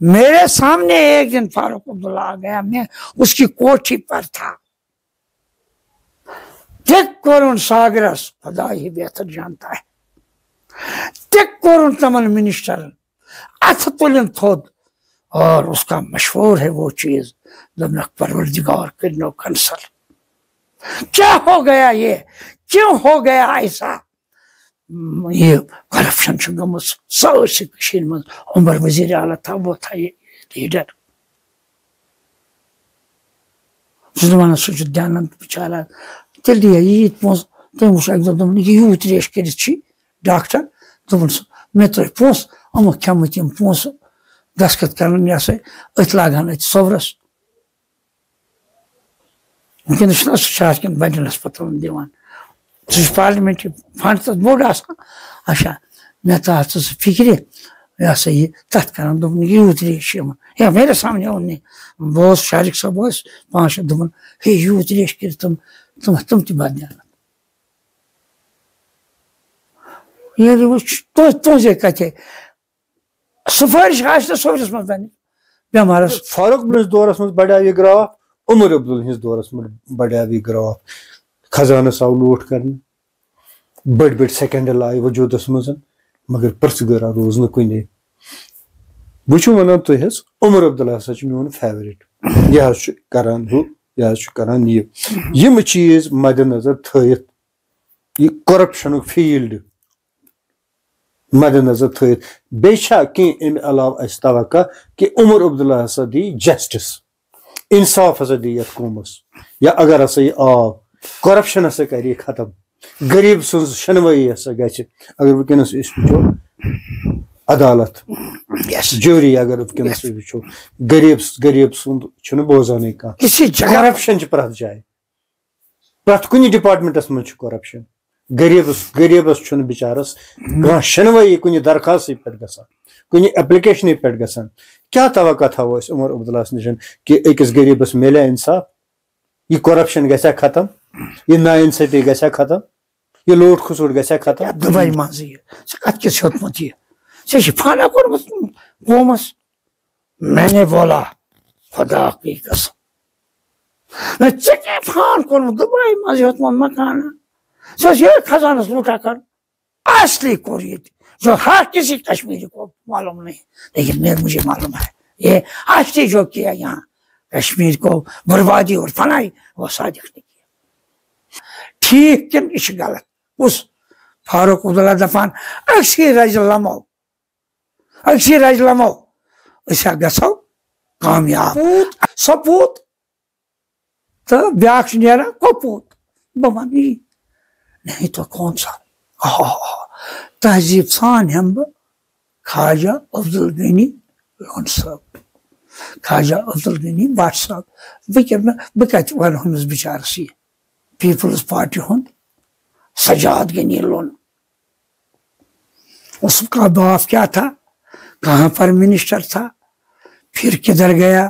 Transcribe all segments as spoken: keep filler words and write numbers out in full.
میرے سامنے ایک دن فاروق عبداللہ آ گیا, میں اس کی کوٹھی پر تھا. تک کورن ساگرس, خدا ہی بہتر جانتا ہے, تک کورن تمن منسٹر اتھ تلن تھود, اور اس کا مشہور ہے وہ چیز, دمنک پروردگار کرنو کنسل. کیا ہو گیا یہ, کیوں ہو گیا ایسا؟ یہ کرپشن چھ گمت سارسی کشیر من. عمر وزیر اعلیٰ تھا, وہ تھا یہ لیڈر. زمانہ سوچ دیانند بچارا تیل دیا یہ پونس تم وچ اک دم یہ یوت ریش کرت چھ ڈاکٹر دپن میں تو پونس ام کھمت یم پونس دستخط کرن یہ سا ات لاگان ات صورس. ونکس شاہ کن بڑن ہسپتال دِوان, سہ پارلیمنٹ فنڈ تک بوڑ آسان. اچھا مے تھا فکر یہ سا یہ تک کران دپن یوت ریش یا میرے سامنے اون بہت شارق صاحب پانچ شیت دپن ہے یوت ریش کر تم تم تم تہ بد دیانت. یہ تہذے کتھے سفارش آہ صورس من بنی بیمارس. فاروق بنس دورس من بڑا یہ گراف, عمر عبداللہ ہندس دورس من بڑا یہ گراف. خزانس آو لوٹ کرنے, بڑ بڑ سیکنڈل آئی وجودس مز, مگر پرسگرا روز نا کنے. بہ ونان تہ عمر عبداللہ ہسا میون فیورٹ, یہ کران ہو یہ کران یہ یم چیز مد نظر تھیت, یہ کرپشن فیلڈ مد نظر تھیت. بیچا کی ام علاوہ اس توقع کہ عمر عبداللہ ہسا دی جسٹس, انصاف ہسا دی یتھ قومس, یا اگر ہسا یہ آو کرپشن ہسا کری ختم, غریب سن شنوئی ہسا گژھِ. اگر ونکس اس وچو عدالت جوری اگر ونکس وچو غریب غریب سند چھُنہٕ بوزانے کانٛہہ. کرپشن چھ پرٛٮ۪تھ جایہِ, پرٛٮ۪تھ کُنہِ ڈپارٹمنٹس منٛز چھُ کرپشن. غریبس غریبس چھُنہٕ بِچارس کانٛہہ شنوٲیی کُنہِ درخاستٕے پٮ۪ٹھ گژھان, کُنہِ ایپلِکیشنٕے پٮ۪ٹھ گژھان. کیٛاہ توقع تھاوو أسۍ عمر عبداللہس نِش کہ أکِس غریبس میلیا انصاف, یہ کرپشن گژھِ ختم, یہ نا انصافی گژھِ ختم, یہ لوٹ کھسوٹ گژھِ ختم. دبئی مز یہ کت کس ہیوتمت یہ ژےٚ چھُ فانا کوٚرمُت قومس. میں نے بولا خدا کی قسم ژےٚ کیٛاہ فان کوٚرمُت دبئی مز ہیوتمت مکانہ, ژےٚ اوس یہ خزانس لوٹا کر. اصلی کوٚر ییٚتہِ جو ہر کسی کشمیری کو معلوم نہیں, لیکن میرے مجھے معلوم ہے یہ اصلی جو کیا یہاں کشمیر کو بربادی اور فنائی وہ صادق نے کیا. ٹھیک کن یہ غلط. اس فاروق عبداللہ دپان اکسی رج لمو اکسی رج لمو اسا گژھو کامیاب. سپوت تو بیاکھ نیران کپوت. بہ ون یی نہیں تو کون سا تہذیب سان ہم بہ خواجہ عبدالغنی لون صاحب, خواجہ عبدالغنی بٹ صاحب. بہ کتہ ون ہمس بچارس یہ پیپلز پارٹی ہند سجاد غنی لون. اس کا باپ کیا تھا, کہاں پر منسٹر تھا, پھر کدھر گیا,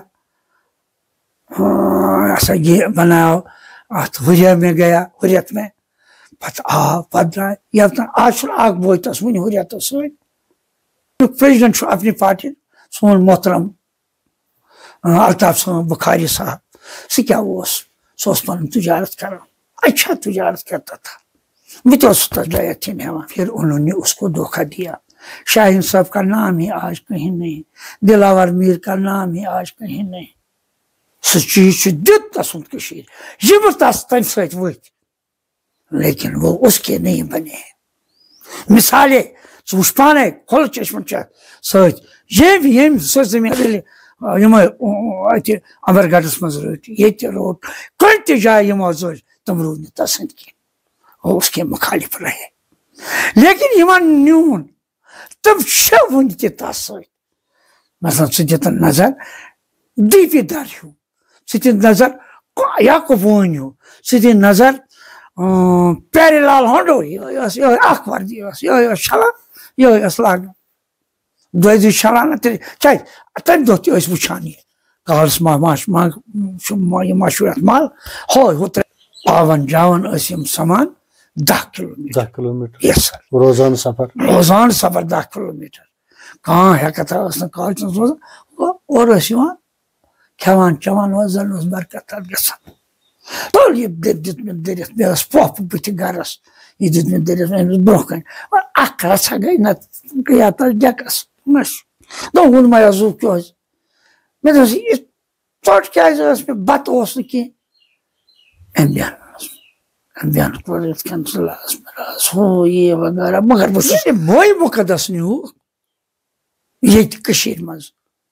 ایسا یہ بنایا ہریا میں گیا, ہریت میں پتہ آ پتہ درائے. یہ آج اک بوے تس ون ہریت ست پریزیڈنٹ اپنی پارٹی سون محترم الطاف صاحب بخاری صاحب. سہ کیا سہ پن تجارت کران, اچھا تجارت کرتا تھا. میں تو تجارت تھی ہوا. پھر انہوں نے اس کو دھوکہ دیا. شاہین صاحب کا نام ہی آج کہیں نہیں, دلاور میر کا نام ہی آج کہیں نہیں. سہ چیز دت تسند کشیر یہ تس تم ست وت, لیکن وہ اس کے نہیں بنے. مثالے ثہ وچ پانے کھول چشمہ چت ست یم یم سہ زمین یم اتہ امر گڑھس مز رٹ یہ روٹ کن تہ جائے یمو زر تم رود نہ تسند کی, وہ اس کے مخالف رہے. لیکن یمن نیون تم چھ ون تہ تس ست. مثلا ثہ دتن نظر دی پی در ہیو, ثہ دِ نظر یعقوب وون ہیو, ثہ دِ نظر پیاری لال ہنڈو یہ اخ وردی یہ چھلان یہ لاگان دۄیہِ دُہۍ چھلان کیٛازِ تمہِ دۄہ تہِ ٲسۍ وٕچھان یہِ کالس ما یہِ مشہوٗر اتھ مل ہو ہُہ پاون جاون ٲسۍ یِم سمان دہ کلو میٹر دہ کلو میٹر یس سر روزانہ سفر روزانہ سفر دہ کلو میٹر. کانٛہہ ہیکتھا ٲس نہٕ کالچس روزان, اور یوان کھیوان چیوان اوس زن اوس برکت تتھ گژھان تُل یہِ دِتھ مےٚ دٔرِتھ مےٚ ٲس پۄپھ بٕتھِ گرس یہِ دِتھ مےٚ دٔرِتھ أمِس برونٛہہ کَنہِ اکھ رژھا گٔے نتہٕ گٔیا تتھ ڈٮ۪کس مش دوٚپ ووٚن مےٚ زُو کیٛازِ مےٚ دوٚپُس یہِ ژوٚٹ کیٛازِ ٲس مےٚ بتہٕ اوس نہٕ کینٛہہ أمۍ بیٚہن أمۍ بیٚہن کوٚر یِتھ کٔنۍ ژٕلاس مِلاس ہُہ یہِ وغیرہ مگر بہٕ چھُس یہِ بٲے مُقدس نیوٗکھ ییٚتہِ کٔشیٖرِ منٛز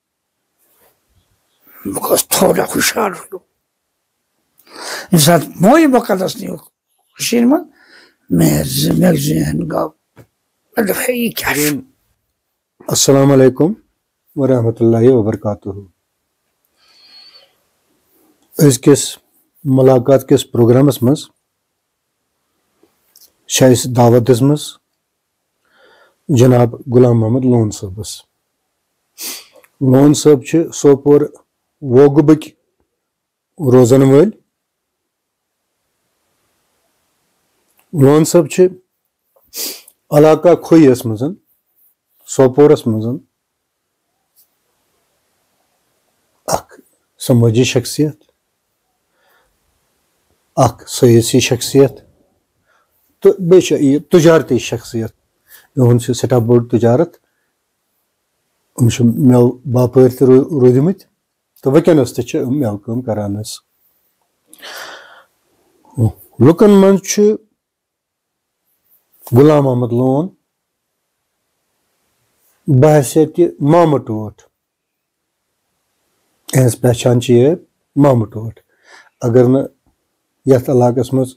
بہٕ گوٚوُس تھوڑا ہُشار ہیوٗ ییٚمہِ ساتہٕ بٲے مُقدس نیوٗکھ کٔشیٖرِ منٛز مےٚ مےٚ ذہن گوٚو مےٚ دوٚپ ہے یہِ کیٛاہ چھُ السلام علیکم ورحمۃ اللہ وبرکاتہ أزکِس مُلاقات کِس پروگرامس منٛز چھِ اَسہِ دعوت دِژمٕژ جناب غلام محمد لون صٲبس لون صٲب چھِ سوپور ووگبٕکۍ روزن وٲلۍ لون صٲب چھِ علاقہ کھویس منٛز سوپورس منٛز اکھ سمٲجی شخصیت اکھ سیٲسی شخصیت تہٕ بیٚیہِ چھِ یہِ تجارتی شخصیت یِہُنٛد چھُ سٮ۪ٹھاہ بوٚڑ تجارت یِم چھِ مٮ۪وٕ باپٲرۍ تہِ روٗدمٕتۍ تہٕ وٕنکیٚنس تہِ چھِ یِم مٮ۪وٕ کٲم کران حظ لُکن منٛز چھُ غلام محمد لون بحثیتہِ مامہٕ ٹوٹھ یِہٕنٛز پہچان چھِ یہِ مامہٕ ٹوٹھ اگر نہٕ یتھ علاقس منٛز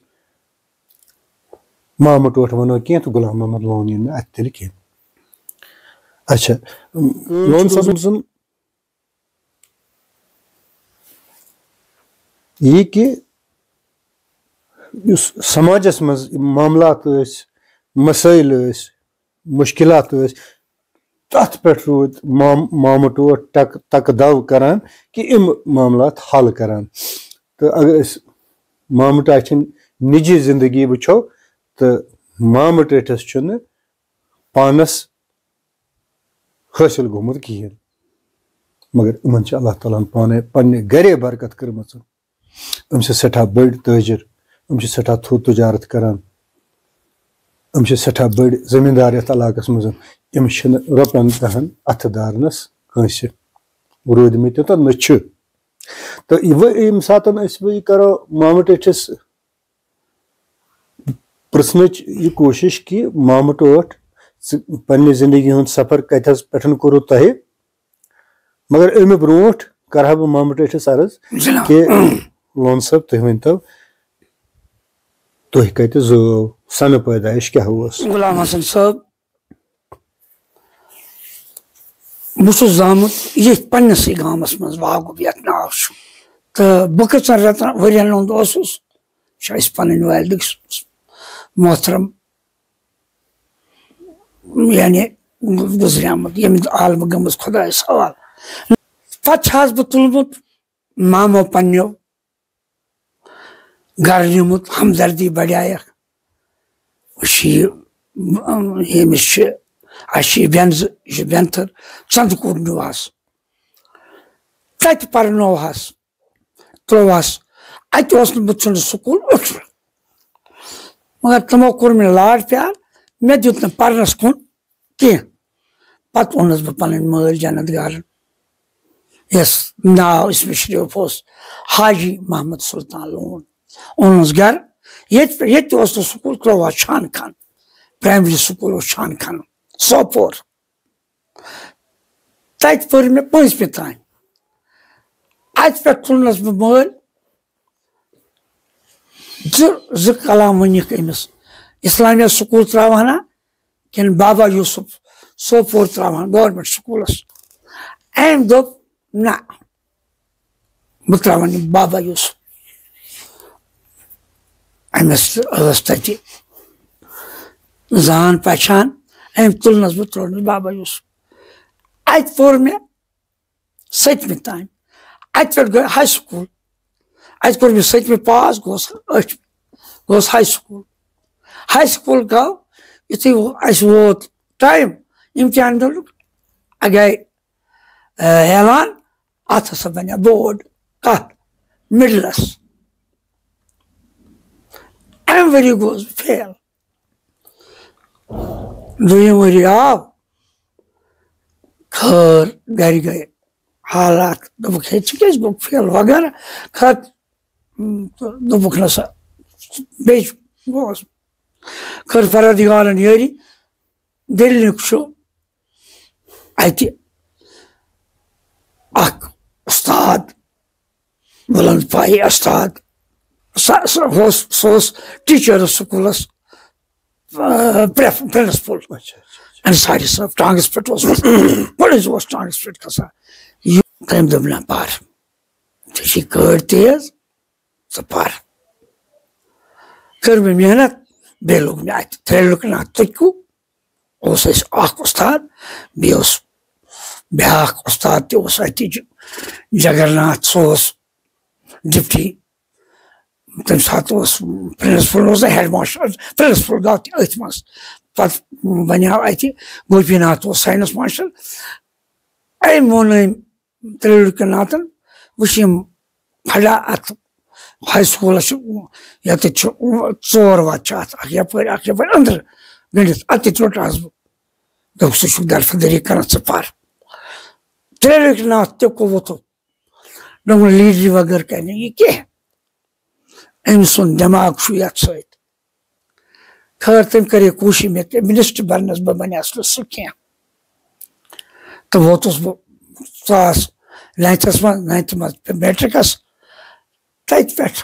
مامہٕ ٹوٹھ ونو کینٛہہ تہٕ غلام محمد لون یی نہٕ اتہِ تیٚلہِ کینٛہہ اچھا لون صٲب سُنٛد یہِ کہِ یُس سماجس منٛز معاملات ٲسۍ مسٲیل ٲسۍ مُشکلات ٲسۍ تتھ پٮ۪ٹھ روٗدۍ مام مامہٕ ٹوٹھ ٹکہٕ تکہٕ دو کران کہِ یِم معاملات حل کران تہٕ اگر أسۍ مامہٕ ٹاٹھِنۍ نِجی زندگی وٕچھو تہٕ مامہٕ ٹٲٹھِس چھُنہٕ پانس حٲصِل گوٚمُت کِہیٖنۍ مگر یِمن چھِ اللہ تعالیٰ ہن پانے پننہِ گرے برکت کٔرمٕژ یِم چھِ سٮ۪ٹھاہ بٔڑۍ تٲجر یِم چھِ سٮ۪ٹھاہ تھوٚد تجارت کران یِم چھِ سٮ۪ٹھاہ بٔڑۍ زٔمیٖندار یتھ علاقس منٛز یِم چھِنہٕ رۄپین دہن اتھٕ دارنس کٲنٛسہِ روٗدمٕتۍ تہٕ نہ چھِ تہٕ ییٚمہِ ساتہٕ أسۍ وۄنۍ یہِ کرو مامہٕ ٹٲٹھِس پرژھنٕچ یہِ کوٗشش کہِ مامہٕ ٹوٹھ ژٕ پننہِ زندگی ہُنٛد سفر کتٮ۪س پٮ۪ٹھ کوٚروٕ تۄہہِ مگر امہِ برونٛٹھ کرٕ ہا بہٕ مامہٕ ٹٲٹھِس عرض کہِ لون صٲب تُہۍ ؤنۍتو تُہۍ کتہِ زٲو سنہٕ پیدٲیش کیٛاہ اوس غلام حسن صٲب بہٕ چھُس زامُت ییٚتھۍ پننسٕے گامس منٛز واگُب یتھ ناو چھُ تہٕ بہٕ کٔژن رٮ۪تن ؤرین ہُنٛد اوسُس چھِ أسۍ پنٕنۍ والدٕکۍ محترم یعنی گُزریومُت ییٚمہِ عالمہٕ گٔمٕژ خۄدایس حوالہٕ پتہٕ چھِ حظ بہٕ تُلمُت مامو پننیو گرٕ نیوٗمُت ہمدردی بڑیایکھ أسۍ چھِ یہِ ییٚمِس چھِ اَسہِ چھِ یہِ بینزٕ یہِ چھُ بینتھٕر ژندٕ نیوٗہس تتہِ پرنوہس ترٛووہس اتہِ اوس نہٕ بہٕ ژھٕنُس سکوٗل ٲٹھمہِ مگر تِمو کوٚر مےٚ لاڈ پیار مےٚ دیُت نہٕ پرنس کُن کینٛہہ پتہٕ اوٚنُس بہٕ پنٕنۍ مٲلۍ جنت گارن یس ناو اسمہِ شریٖف اوس حاجی محمد سلطان لون اوٚنُس گرٕ ییٚتہِ پٮ۪ٹھ ییٚتہِ تہِ اوس نہٕ سکوٗل ترٛووا چھانہٕ کھن پرایمری سکوٗل اوس چھانہٕ کھن سوپور تتہِ پٔر مےٚ پٲنٛژمہِ تانۍ اتہِ پٮ۪ٹھ تُلنس بہٕ مٲلۍ زٕ زٕ کلام ؤنِکھ أمِس اسلامیا سکوٗل تراوہنا کِنہٕ بابا یوٗسف سوپور تراوہن گورمینٹ سکوٗلس أمۍ دوٚپ نہ بہٕ تراوَن یِم بابا یوٗسف أمِس ٲس تتہِ زان پہچان أمۍ تُلنس بہٕ ترٛوونس بابا یوٗسف اتہِ پوٚر مےٚ سٔتمہِ تانۍ اتہِ پٮ۪ٹھ گٔے ہاے سکوٗل اتہِ کوٚر مےٚ سٔتمہِ پاس گوٚوُس ٲٹھمہِ گوٚوُس ہاے سکوٗل ہاے سکوٗل گوٚو یُتھُے اَسہِ ووت ٹایم اِمتحان دِنُک گٔے اعلان ات ہسا بنیا بورڈ کت مڈلس امہ ؤری گوس فیل دویم ؤری آو خیر گھر گئے حالات دوپک ہے ژٕ کیازِ گوٚو فیل وغیرہ خیر دوپک نسا بیٚیہِ گوس خیر پروردگارن یٲری دِلنُک چھُ اتہِ اکھ استاد بلند پایی استاد سُہ اوس سُہ اوس ٹیٖچٲرٕس سکوٗلس پرنسپل انصاری صٲب ٹانگس پٮ۪ٹھ اوس پُلیٖس اوس ٹانگس پٮ۪ٹھ کھسان تٔمۍ دوٚپ نہ پر ژےٚ چھِ کٲڑۍ تیز ژٕ پر کٔر مےٚ محنت بیٚیہِ لوٚگ مےٚ اتہِ ترٛیلُک ناتھ تُکِو اوس اَسہِ اکھ استاد بیٚیہِ اوس بیٛاکھ استاد تہِ اوس اتہِ جگرناتھ سُہ اوس ڈپٹی تمہِ ساتہٕ اوس پرنسپل اوس نہٕ ہیڈ ماسٹر پرنسپل گوٚو تہِ أتھۍ منٛز پتہٕ بنیٛاو اتہِ گوپی ناتھ اوس ساینس ماسٹر أمۍ ووٚن أمۍ ترٛیلُکٮ۪ن ناتھن وٕچھ یِم کھڑا اتھ ہاے سکوٗلس چھُ ییٚتٮ۪تھ چھُ ژور وتہٕ چھِ اتھ اکھ یپٲرۍ اکھ یپٲرۍ أنٛدرٕ گٔنڈِتھ اتٮ۪تھ روٚٹہس بہٕ دوٚپُکھ ژٕ چھُکھ درفٕدٔری کران ژٕ پر ترٛیلُکۍ ناتھ تہِ ووٚتھُکھ دوٚپُن لیڈری وغٲر کرِ نہٕ یہِ کینٛہہ أمۍ سُنٛد دٮ۪ماغ چھُ یتھ سۭتۍ خٲر تٔمۍ کرے کوٗشش مےٚ منسٹر بننس بہٕ بنیٛاس نہٕ سُہ کینٛہہ تہٕ ووتُس بہٕ زٕ ساس ناینتھس منٛز ناینتھٕ منٛز میٹرکس تتہِ پٮ۪ٹھ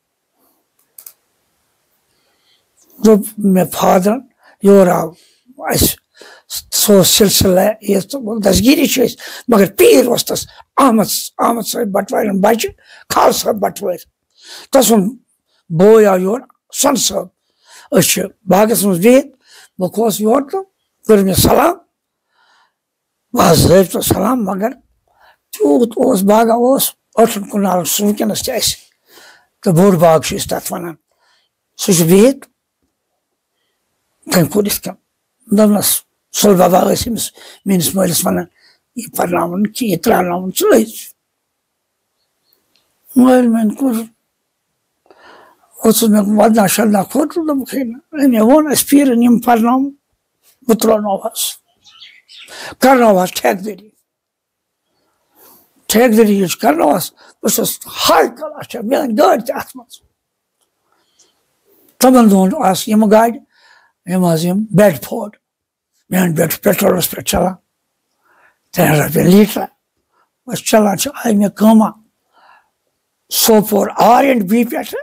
دوٚپ مےٚ فادرن یورٕ آو اسہِ سُہ اوس سلسلہ یہِ دسگیٖری چھِ أسۍ مگر پیٖر اوس تس احمد احمد صٲب بٹوارٮ۪ن بچہِ خالہٕ صٲب بٹوٲرۍ تسُنٛد بوے آو یور سۄنہٕ صٲب أسۍ چھِ باغس منٛز بِہِتھ بہٕ کھوٚس یور تہٕ کٔر مےٚ سلام باضٲبطہٕ سلام مگر تیوٗت اوس باغا اوس ٲٹھن کنالن سُہ وٕنکیٚنس تہِ اسہِ تہٕ بوٚڑ باغ چھِ أسۍ تتھ ونان سُہ چھُ بِہِتھ تٔمۍ کوٚر یِتھ کٔنۍ دوٚپنس سُل بابا ٲسۍ أمِس میٲنِس مٲلِس ونان یہِ پرناوُن کہِ یہِ ترٛاوناوُن ژٕ أسۍ مٲلۍ میٛانہِ کوٚر اوسُس مےٚ ودنا شدنا کھوٚت تہٕ دوٚپُکھ ہے نہ مےٚ ووٚن اسہِ پیٖرن یِم پرناوُن بہٕ ترٛاوناوہس کرناوہس ٹھیکہٕ دٔری ٹھیکہٕ دٔری ییٚلہِ کرناوہس بہٕ چھُس ہاے کلاس چھےٚ میٲنۍ گٲڑۍ تہِ اتھ منٛز تِمن دۄہن آسہٕ یِمہٕ گاڑِ یِم حظ یِم بیڈ فوڈ میٲنۍ بیڈ پیٹرولس پٮ۪ٹھ چلان ترٛٮ۪ن رۄپین لیٖٹرا بس چلان چھِ آیہِ مےٚ کٲما سوپور آر اینڈ بی پٮ۪ٹھٕ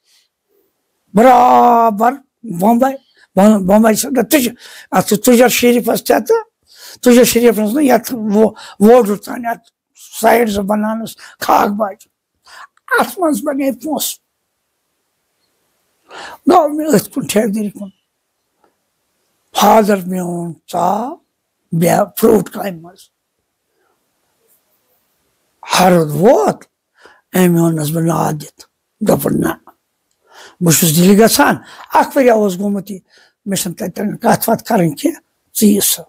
برابر بمبے بمبے چھِ تُج اتھ چھُ تُجر شریٖفس تہِ تہٕ تُجر شریٖفس نہٕ یتھ ووڈر تانۍ اتھ سایڈ زٕ بناونس کھاک باج اتھ منٛز بنے پونٛسہٕ گوٚو مےٚ أتھۍ کُن ٹھیکہٕ دٔری کُن فادر میون ژاو بیٚیہِ فروٗٹ کامہِ منٛز ہرُد ووت أمۍ اوٚننس بہٕ ناد دِتھ دوٚپُن نہ بہٕ چھُس دِلہِ گژھان اکھ ؤریا اوس گوٚمُت یہِ مےٚ چھنہٕ تتٮ۪ن کتھ وتھ کرٕنۍ کینٛہہ ژٕ یہِ سا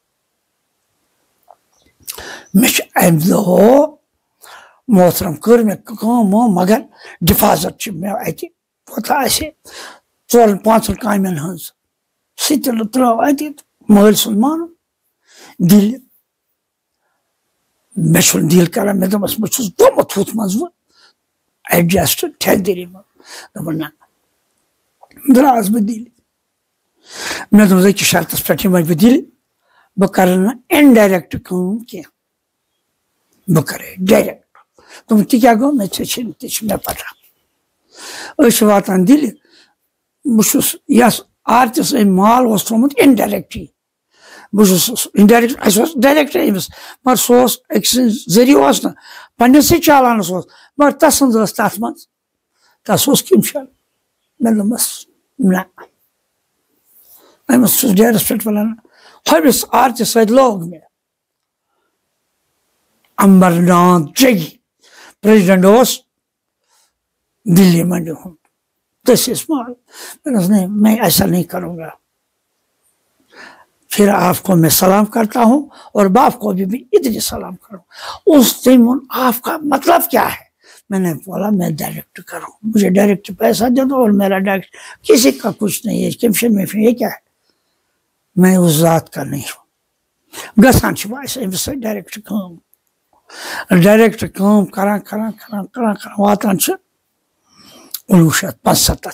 مےٚ چھُ امہِ دۄہ محترم کٔر مےٚ کٲم مگر حِفاظت چھِ مےٚ اتہِ کوتاہ آسہِ ژورن پانٛژن کامٮ۪ن ہٕنٛز سُہ تہِ ترٛٲو اَتہِ مٲلۍ سُنٛد مانُن دِلہِ مےٚ چھُنہٕ دِل کران مےٚ دوٚپمس بہٕ چھُس گوٚمُت ہُتھ منٛز وۄنۍ ایڈجسٹ ٹھیکہٕ دٔری منٛز دوٚپُن نہ درٛاس بہٕ دِلہِ مےٚ دوٚپمس أکِس شرطس پٮ۪ٹھ یِمے بہٕ دِلہِ بہٕ کرٕ نہٕ اِنڈایریکٹ کٲم کینٛہہ بہٕ کرٕ ڈایریکٹ دوٚپُن تہِ کیٛاہ گوٚو مےٚ ژےٚ چھےٚ تہِ چھِ مےٚ پتہ أسۍ چھِ واتان دِلہِ بہٕ چھُس یس آرتِس أمۍ مال اوس تھوٚومُت اِنڈایریکٹٕے بہٕ چھُس اِنڈایریکٹ اَسہِ اوس ڈایریکٹے أمِس مگر سُہ اوس أکۍ سٕنٛدِ ذٔریعہٕ اوس نہٕ پننسٕے چالانس اوس مگر تسٕنٛز ٲس تتھ منٛز تس اوس کِمشن مےٚ دوٚپمس نہ أمِس چھُس ڈیرس پٮ۪ٹھ ونان ہُمِس آرتِس سۭتۍ لوگ مےٚ امبرناتھ جگی پریزڈنٹ اوس دِلی منڈی ہُنٛد دٔسِس مال میں نہیں میں ایسا نہیں کروں گا پھر آپ کو میں سلام کرتا ہوں اور باپ کو بھی میں اتنی سلام کروں. اس دن آپ کا مطلب کیا ہے؟ میں نے بولا میں ڈائریکٹ کروں, مجھے ڈائریکٹ پیسہ دے دو, اور میرا ڈائریکٹ کسی کا کچھ نہیں ہے, کمشن میں یہ کیا ہے, میں اس ذات کا نہیں ہوں. گژھان چھِ ویسے أمِس سۭتۍ ڈائریکٹ کٲم, ڈائریکٹ کٲم کران کران کران کران کران واتان چھِ کُنوُہ شیٚتھ پانٛژسَتتھ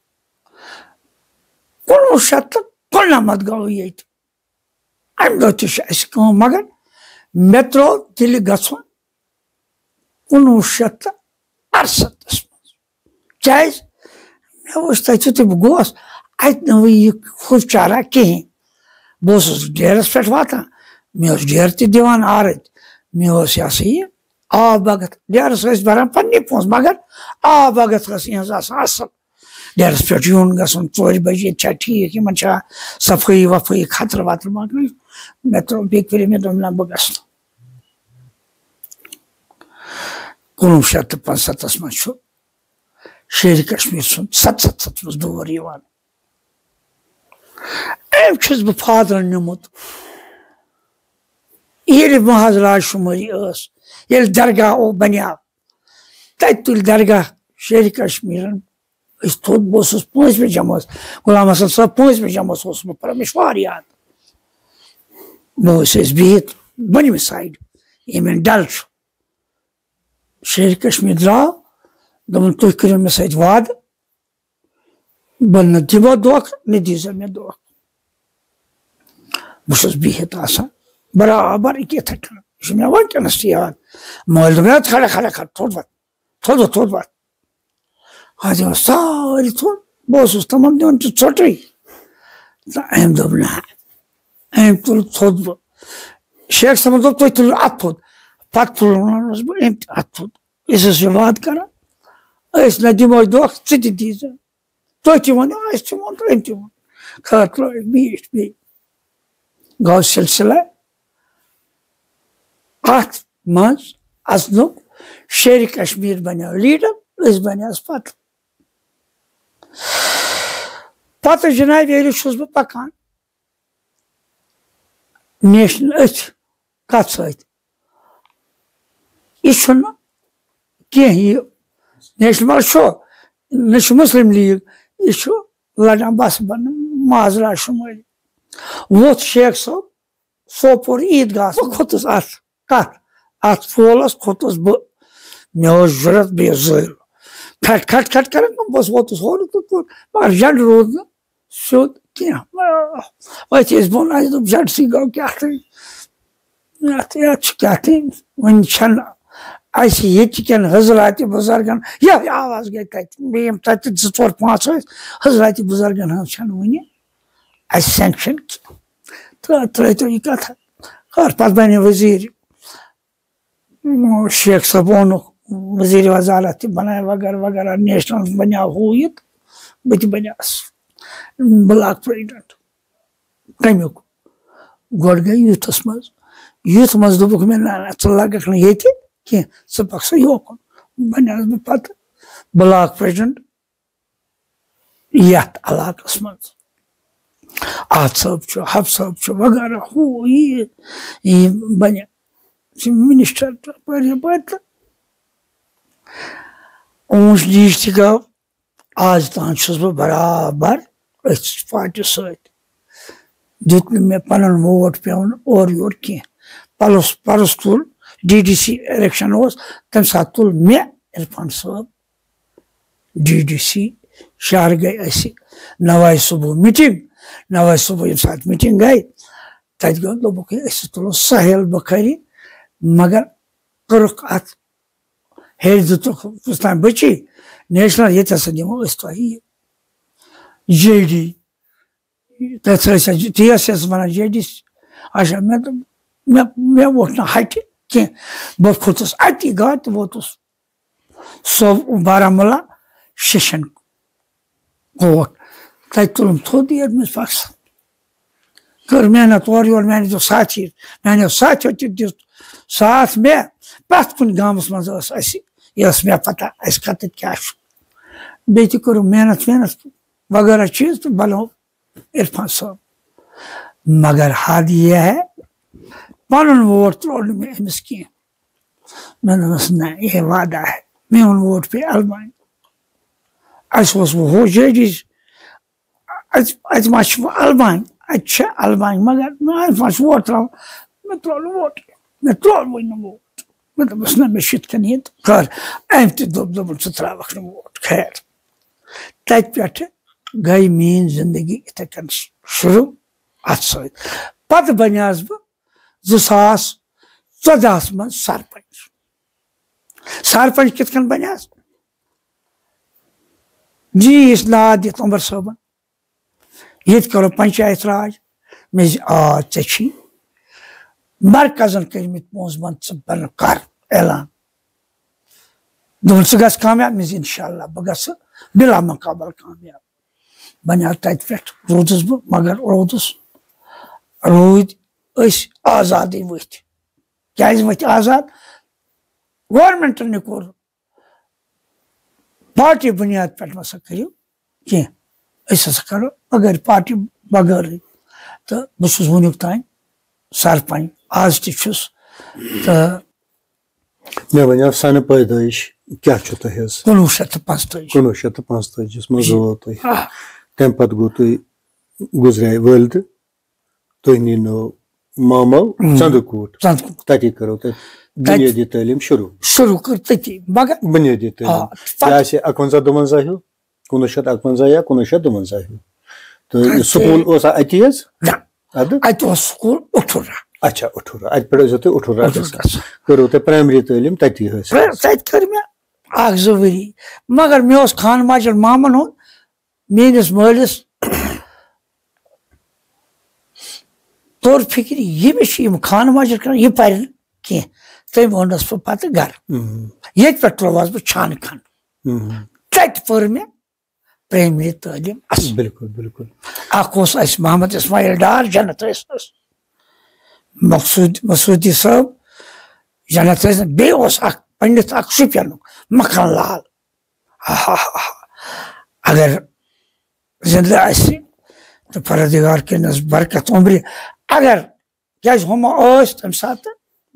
کُنوُہ شیٚتھ تہٕ کُننَمتھ گوٚو ییٚتہِ. اَمہِ دۄہ تہِ چھِ اَسہِ کٲم, مگر مےٚ ترٛوو دِلہِ گژھُن کُنوُہ شیٚتھ تہٕ اَرسَتھس منٛز. کیٛازِ مےٚ وٕچھ تَتہِ یُتھُے بہٕ گوس اَتہِ نہٕ وۄنۍ یہِ ہُہ چارا کِہیٖنۍ. بہٕ اوسُس ڈیرَس پٮ۪ٹھ واتان, مےٚ اوس ڈیرٕ تہِ دِوان آرٕتۍ, مےٚ اوس یہِ ہسا یہِ آب بھگت, ڈیرَس ٲسۍ بَران پنٛنی پونٛسہٕ, مگر آب بھگت ٲس یِہٕنٛز آسان اَصٕل. ڈیرَس پٮ۪ٹھ یُن گژھُن ژورِ بَجہِ, ییٚتہِ چھا ٹھیٖک, یِمن چھا صفٲیی وفٲیی خطرٕ وطرٕ مگر مےٚ ترٛوو بیٚکہِ پھِرِ, مےٚ دوٚپ نہ بہٕ گژھٕ نہٕ. کُنوُہ شیٚتھ تہٕ پانٛژسَتتھس منٛز چھُ شیرِ کشمیٖر سُنٛد سَتسَتتھس منٛز دور یِوان. أمۍ چھُس بہٕ فادرَن نیوٗمُت ییٚلہِ محض راج شُمٲری ٲس, ییٚلہِ درگاہ او بنیٛاو, تَتہِ تُلۍ درگاہ شیرِ کشمیٖرن أسۍ تھوٚد. بہٕ اوسُس پٲنٛژمہِ جمٲژ, غلام حسن صٲب پٲنٛژمہِ جمٲژ اوسُس بہٕ پَران, مےٚ چھُ واریاہ یاد. بہٕ ٲسۍ أسۍ بِہِتھ بۄنمہِ سایڈٕ ییٚمہِ ڈل چھُ. شیرِ کشمیٖر درٛاو, دوٚپُن تُہۍ کٔرِو مےٚ سۭتۍ وعدٕ, بہٕ نہٕ دِمو دھوکہٕ نہ دیٖزیو مےٚ دھوکہٕ. بہٕ چھُس بِہِتھ آسان برابر أکیٛاہ یِتھَے کٔنۍ, یہِ چھُ مےٚ وٕنکٮ۪نس تہِ یاد. مٲلۍ دوٚپ مےٚ کھڑا کھڑا کھڑا تھوٚد وۄتھ تھوٚد وۄتھ تھوٚد وۄتھ. اَتھ ٲس سٲری تھوٚد, بہٕ اوسُس تِمن دِوان تہِ ژوٚٹٕے. تہٕ أمۍ دوٚپ نہ, أمۍ تُل تھوٚد بہٕ. شیخ صٲبن دوٚپ تُہۍ تُلِو اَتھ تھوٚد, پتہٕ تُلنس بہٕ أمۍ تہِ اَتھ تھوٚد. أسۍ ٲسۍ یہِ وعدٕ کران, أسۍ نہ دِمو دھوکہٕ, ژٕ تہِ دیٖزِ, تُہۍ تہِ ؤنِو, اَسہِ تہِ ووٚن تہٕ أمۍ تہِ ووٚن. خٲر ترٲوِکھ بیٖٹھۍ بیٚیہِ گوٚو سِلسِلہ اَتھ منٛز اَژنُک. شیرِ کشمیٖر بنیو لیٖڈر, أسۍ بنیٛاس پتہٕ. پتہٕ جِناب ییٚلہِ چھُس بہٕ پکان نیشنل أتھۍ کتھ سۭتۍ, یہِ چھُنہٕ کینٛہہ, یہِ نیشنل چھُ نہ چھُ مُسلِم لیٖگ, یہِ چھُ لڑان بس بنہٕ محض راج شُمٲری. ووٚتھ شیخ صٲب سوپور عیٖدگاہس, بہٕ کھوٚتُس اَتھ کتھ اَتھ پولس کھوٚتُس بہٕ, مےٚ اوس ضوٚرتھ بیٚیہِ زٲیِل, کھٹ کھٹ کھٹ کران, بہٕ ووتُس ہورٕ تہٕ مگر جنڈٕ روٗد نہٕ سیوٚد کینٛہہ. أتھۍ ٲسۍ بۄن, اَسہِ دوٚپ جڈسٕے گوٚو کیٛاہ تانۍ, یتھ یتھ چھُ کیٛاہ تانۍ, وۄنۍ چھنہٕ اَسہِ ییٚتہِ کٮ۪ن حضراتِ بُزرگن, یِہے آواز گٔے تتہِ, بیٚیہِ یِم تتہِ زٕ ژور پانٛژھ ٲسۍ حضراتِ بُزرگن ہٕنٛز چھنہٕ وُنہِ اَسہِ سینکشن کینٛہہ. تہٕ ترٲیتو یہِ کتھا. خٲر پتہٕ بنے ؤزیٖر شیخ صٲب اوٚنُکھ, ؤزیٖرِ وزارت تہِ بناے وغیرہ وغیرہ, نیشنل بنیٛاو ہُہ یہِ, بہٕ تہِ بنیٛاس بلاک پریزڈنٹ تمیُک. گۄڈٕ گٔے یوٗتھس منٛز, یوٗتھ منٛز دوٚپُکھ مےٚ نہ نہ ژٕ لگکھ نہٕ ییٚتہِ کینٛہہ, ژٕ پک سا یوکُن. بنیٛاس بہٕ پتہٕ بلاک پریزڈنٹ یتھ علاقس منٛز. آت صٲب چھُ, حب صٲب چھُ وغیرہ ہُہ یہِ یِم بنے منسٹر یپٲرۍ یپٲرۍ. تہٕ اونچ نیٖچ تہِ گوٚو. آز تام چھُس بہٕ برابر أتھۍ پارٹی سۭتۍ. دیُت نہٕ مےٚ پنُن ووٹ پیوٚو نہٕ اورٕ یور کینٛہہ. پلس پرُس تُل ڈی ڈی سی الیکشن اوس, تمہِ ساتہٕ تُل مےٚ عرفان صٲب ڈی ڈی سی. شہرٕ گٔے اَسہِ نواز صبح میٖٹنگ, نواز صبح ییٚمہِ ساتہٕ میٖٹنگ گٔے تتہِ گوٚو, دوٚپُکھ ہے أسۍ تُلو ساحل بُخاری, مگر کٔرٕکھ اتھ ہیٚرِ دِتُکھ کُس تام بٔچی نیشنل, ییٚتہِ ہسا دِمو أسۍ تۄہہِ یہِ جے ڈی. تتھ ٲسۍ تی ٲسۍ أسۍ ونان جے ڈی. اچھا مےٚ دوٚپ مےٚ مےٚ ووٚتھ نہٕ ہٹہِ کینٛہہ, بہٕ کھوٚتُس اتی گاڑِ تہٕ ووتُس سو بارہمولہ شیشن کوٹ. تتہِ تُلُم تھوٚد ییٚتہِ پکھ, کٔر محنت اورٕ یورٕ, میانیو ساتھی میانیو ساتھیو تہِ دیُت ساتھ مےٚ. پرٛٮ۪تھ کُنہِ گامس منٛز ٲس اَسہِ, یہِ ٲس مےٚ پتہ اَسہِ کتٮ۪تھ کیٛاہ چھُ. بیٚیہِ تہِ کوٚرُم محنت وحنت وغیرہ چیٖز, تہٕ بنوو عرفان صٲب. مگر حد یہ ہے پنن ووٹ ترو میں امس کی میں دس نہ یہ وعدہ ہے میون ووٹ پہ البانی اس اوس وہ جیجی ات ما چھ البانی ات چھ البانی مگر میں ما چھ ووٹ ترو میں ترو ووٹ میں ترو ون ووٹ میں دس نہ میں شت کن یہ کر ام تہ دب دب ژٕ تراوکھ نہٕ ووٹ خیر تت پٮ۪ٹھ گئی میٲنۍ زندگی یِتھے کن شروع ات سۭتۍ پتہٕ بنیاس بہٕ زٕ ساس ژۄدہس منٛز سرپنچ سرپنچ کِتھ کٔنۍ بنیاس جی یُس ناد دِتھ عمر صٲبن ییٚتہِ کرو پنچایت راج مےٚ زِ آ ژےٚ چھی مرکزن کٔرمٕتۍ پونٛسہٕ بنٛد ژٕ بن کر اعلان دوٚپُن ژٕ گژھ کامیاب مےٚ زِ انشاء اللہ بہٕ گژھٕ بلا مقابل کامیاب بنیٛاو تتہِ پٮ۪ٹھ روٗدُس بہٕ مگر روٗدُس روٗدۍ أسۍ آزادٕے ؤتھۍ کیٛازِ ؤتھۍ آزاد گورمنٹن نہِ کوٚر پارٹی بُنیاد پٮ۪ٹھ مَسا کٔرِو کینٛہہ أسۍ ہسا کرو بغٲر پارٹی بغٲرٕے تہٕ بہٕ چھُس وُنیُک تانۍ سرپنچ آز تہِ چھُس تہٕ مےٚ ؤنِو سنہٕ پیدٲیش کیٛاہ چھُ تۄہہِ حظ کُنوُہ شیٚتھ تہٕ پانٛژتٲجی کُنوُہ شیٚتھ تہٕ پانٛژتٲجِس منٛز زاوُو تُہۍ تَمہِ پتہٕ گوٚو تُہۍ گُزرے وٲلدٕ تُہۍ نیٖنو مامو ژندٕ کوٗٹ تتی کٔرٕو تۄہہِ بُنیٲدی تعلیٖم شروٗع شروٗع کٔر تٔتی مگر بُنیٲدی تعلیٖم یہِ آسہِ اکوَنزاہ دُوَنزاہ ہیوٗ کُنوُہ شیٚتھ اکوَنزاہ یا کُنوُہ شیٚتھ دُوَنزاہ ہیوٗ تہٕ یہِ سکوٗل اوسا اتی حظ اَدٕ اتہِ اوس سکوٗل اٹھوٗرا اچھا اٹھوٗرا اتہِ پٮ۪ٹھ ٲسِو تُہۍ اٹھوٗرا گژھان کٔرٕو تۄہہِ پرایمری تعلیٖم تتی حٲصِل تتہِ کٔر مےٚ اکھ زٕ ؤری مگر مےٚ اوس خان ماجن مامن ہُنٛد میٲنِس مٲلِس طور فِکرِ ییٚمِس چھِ یِم خان ماجر کران یہِ پرِ نہٕ کینٛہہ تٔمۍ اوٚننس بہٕ پتہٕ گرٕ ییٚتہِ پٮ۪ٹھ ترٛووہس بہٕ چھانہٕ کھنڈ تتہِ پٔر مےٚ پرایمری تعلیٖم اصل بِلکُل بِلکُل اکھ اوس اسہِ محمد اسماعیل ڈار جنت ٲسنس مقصوٗد مسعوٗدی صٲب جنت ٲسنس بیٚیہِ اوس اکھ پنڈت اکھ شُپینُک مکھن لال اگر زندٕ آسہِ تہٕ پروردگار کٔرنس برکت عمرِ اگر کیٛازِ ہُمو ٲسۍ تمہِ ساتہٕ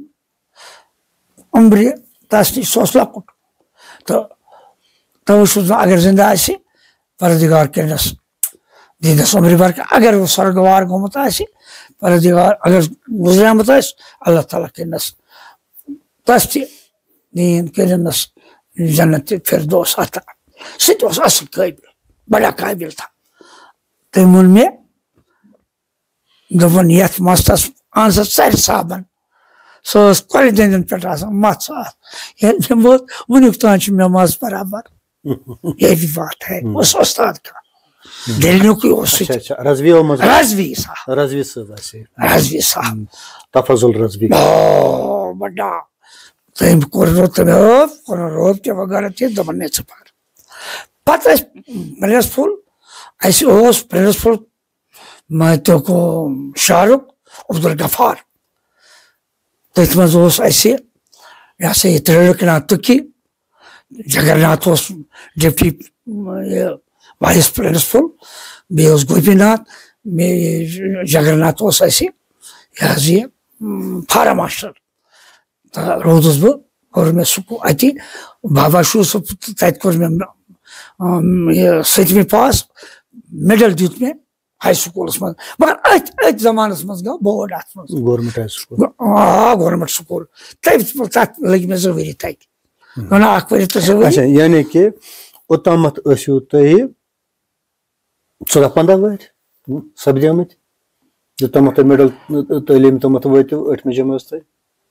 عمرِ تس نِش سُہ اوس لۄکُٹ تہٕ توے چھُس بہٕ اگر زندٕ آسہِ پروردگار کٔرنس دِنس عمرِ برکت اگر وۄنۍ سۄرگوار گوٚمُت آسہِ پروردگار اگر گُزریومُت آسہِ اللہ تعالیٰ کٔرنس تس تہِ دِیِن کٔرنس جنت فردوس عطا سُہ تہِ اوس اصل قٲبِل بڑا قٲبِل تھا تٔمۍ ووٚن مےٚ دوٚپُن یتھ مستس اَن سا ژرِ صابن سۄ ٲس کۄلہِ دٔنٛدٮ۪ن پٮ۪ٹھ آسان مژھ صاف ییٚلہِ مےٚ ووت وُنیُک تام چھُ مےٚ مز برابر یہ بھی بات ہے اس استاد کا دلنُکُے اوس سُہ تہِ رضوی صاحب رضوی صٲب آسہِ رضوی صاحب تفضل رضوی او بڑا تٔمۍ کوٚر تٔمۍ رٲب کوٚرُن رٲب تہِ وغیرہ تہِ دوٚپُن نے ژٕ پر پتہٕ ٲسۍ پرنسپل اسہِ اوس پرنسپل مٲنۍتو شاہ رُخ عبدالغفار تٔتھۍ منٛز اوس اسہِ یہِ ہسا یہِ ترٛیلوکھ ناتھ تُکی جگر ناتھ اوس ڈپٹی یہِ وایس پرنسپل بیٚیہِ اوس گوپی ناتھ بیٚیہِ جگر ناتھ اوس اسہِ یہِ حظ یہِ فارم ماسٹر تہٕ روٗدُس بہٕ کوٚر مےٚ سکوٗل اتی بابا شوٗ تتہِ کوٚر مےٚ یہِ سٔتمہِ پاس مِڈل دیُت مےٚ ہاے سکوٗلس منٛز مگر أتھۍ أتھۍ زمانس منٛز گوٚو بورڈ اتھ منٛز گورمنٹ ہاے سکوٗل آ گورمنٹ سکوٗل تٔتھۍ تتھ لٔگۍ مےٚ زٕ ؤری تتہِ گوٚو نا اکھ ؤری تہٕ زٕ اچھا ؤری یعنی کہِ اوٚتامتھ ٲسِو تُہۍ ژۄدہ پنٛداہ ؤہرۍ سپدیمٕتۍ یوٚتامتھ تُہۍ مِڈل تعلیٖم تامتھ وٲتِو ٲٹھمہِ جمٲژ تانۍ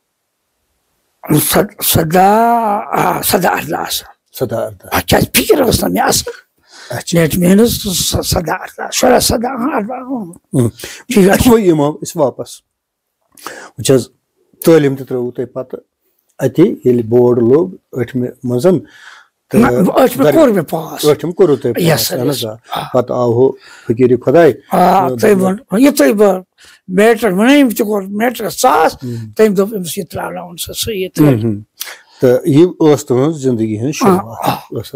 سداہ سداہ ارداہ آسان سداہ ارداہ کیٛازِ فِکر ٲس نہٕ مےٚ اصل نیٹ محنت سداہ ارداہ شُراہ سداہ ارداہ وۄنۍ یِمو أسۍ واپس وٕچھ حظ تعلیٖم تہِ ترٲووٕ تۄہہِ پتہٕ اتی ییٚلہِ بورڈ لوٚگ ٲٹھمہِ منٛز ٲٹھمہِ کوٚر مےٚ پاس ٲٹھِم کوٚروٕ تۄہہِ پاس اہن حظ آ پتہٕ آو ہُہ فقیٖرِ خۄداے آ تٔمۍ ووٚن یِتھُے بہٕ میٹرک مٔنٛزِم تہِ کوٚر میٹرک ژاس تٔمۍ دوٚپ أمِس یہِ ترٛاوناوُن سا سُہ تہٕ یہِ ٲس تُہٕنٛز زندگی ہٕنٛز شروٗعات ٲس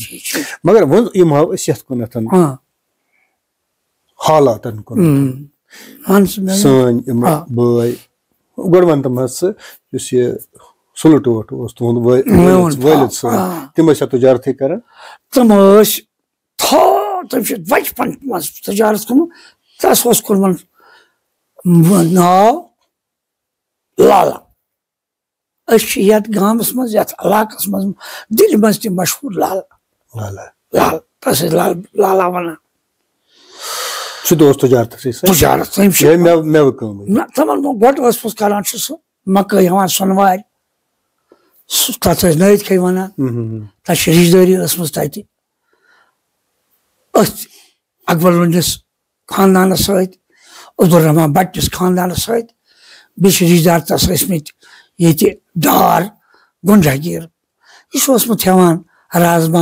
حظ مگر وۄنۍ یِمہو أسۍ یتھ کُنتھ حالاتن کُن سٲنۍ یِم بٲے گۄڈٕ وَن تِم حظ ژٕ یُس یہِ سُلہٕ ٹوٹھ اوس تُہُنٛد وٲلِد صٲب تِم ٲسیا تجارتھٕے کران؟ تِم ٲسۍ تھو تٔمۍ چھُ بچپن منٛز تجارت کوٚرمُت تس اوس کوٚرمُت ناو لالا. أسۍ چھِ یتھ گامس منٛز یتھ علاقس منٛز دِلہِ منٛز تہِ مشہوٗر لالا لالا لال تس ٲسۍ لال لالا ونان. سُہ تہِ اوس تجارتسٕے سۭتۍ تجارت تٔمۍ چھِ مٮ۪وٕ کٲمٕے تِمن گۄڈٕ ٲسمٕژ کران چھُ سُہ مکٲے ہٮ۪وان سۄنہٕ وارِ سُہ تتھ ٲسۍ نٲیِد کھے ونان تتھ چھِ رِشتہٕ دٲری ٲسمٕژ تتہِ أتھۍ اکبر لوٗنِس خاندانس سۭتۍ عبدالرحمان بٹِس خاندانس سۭتۍ بیٚیہِ چھِ رِشتہٕ دار تس ٲسمٕتۍ ییٚتہِ ڈار گُنجاگیٖر یہِ چھُ اوسمُت ہٮ۪وان رازما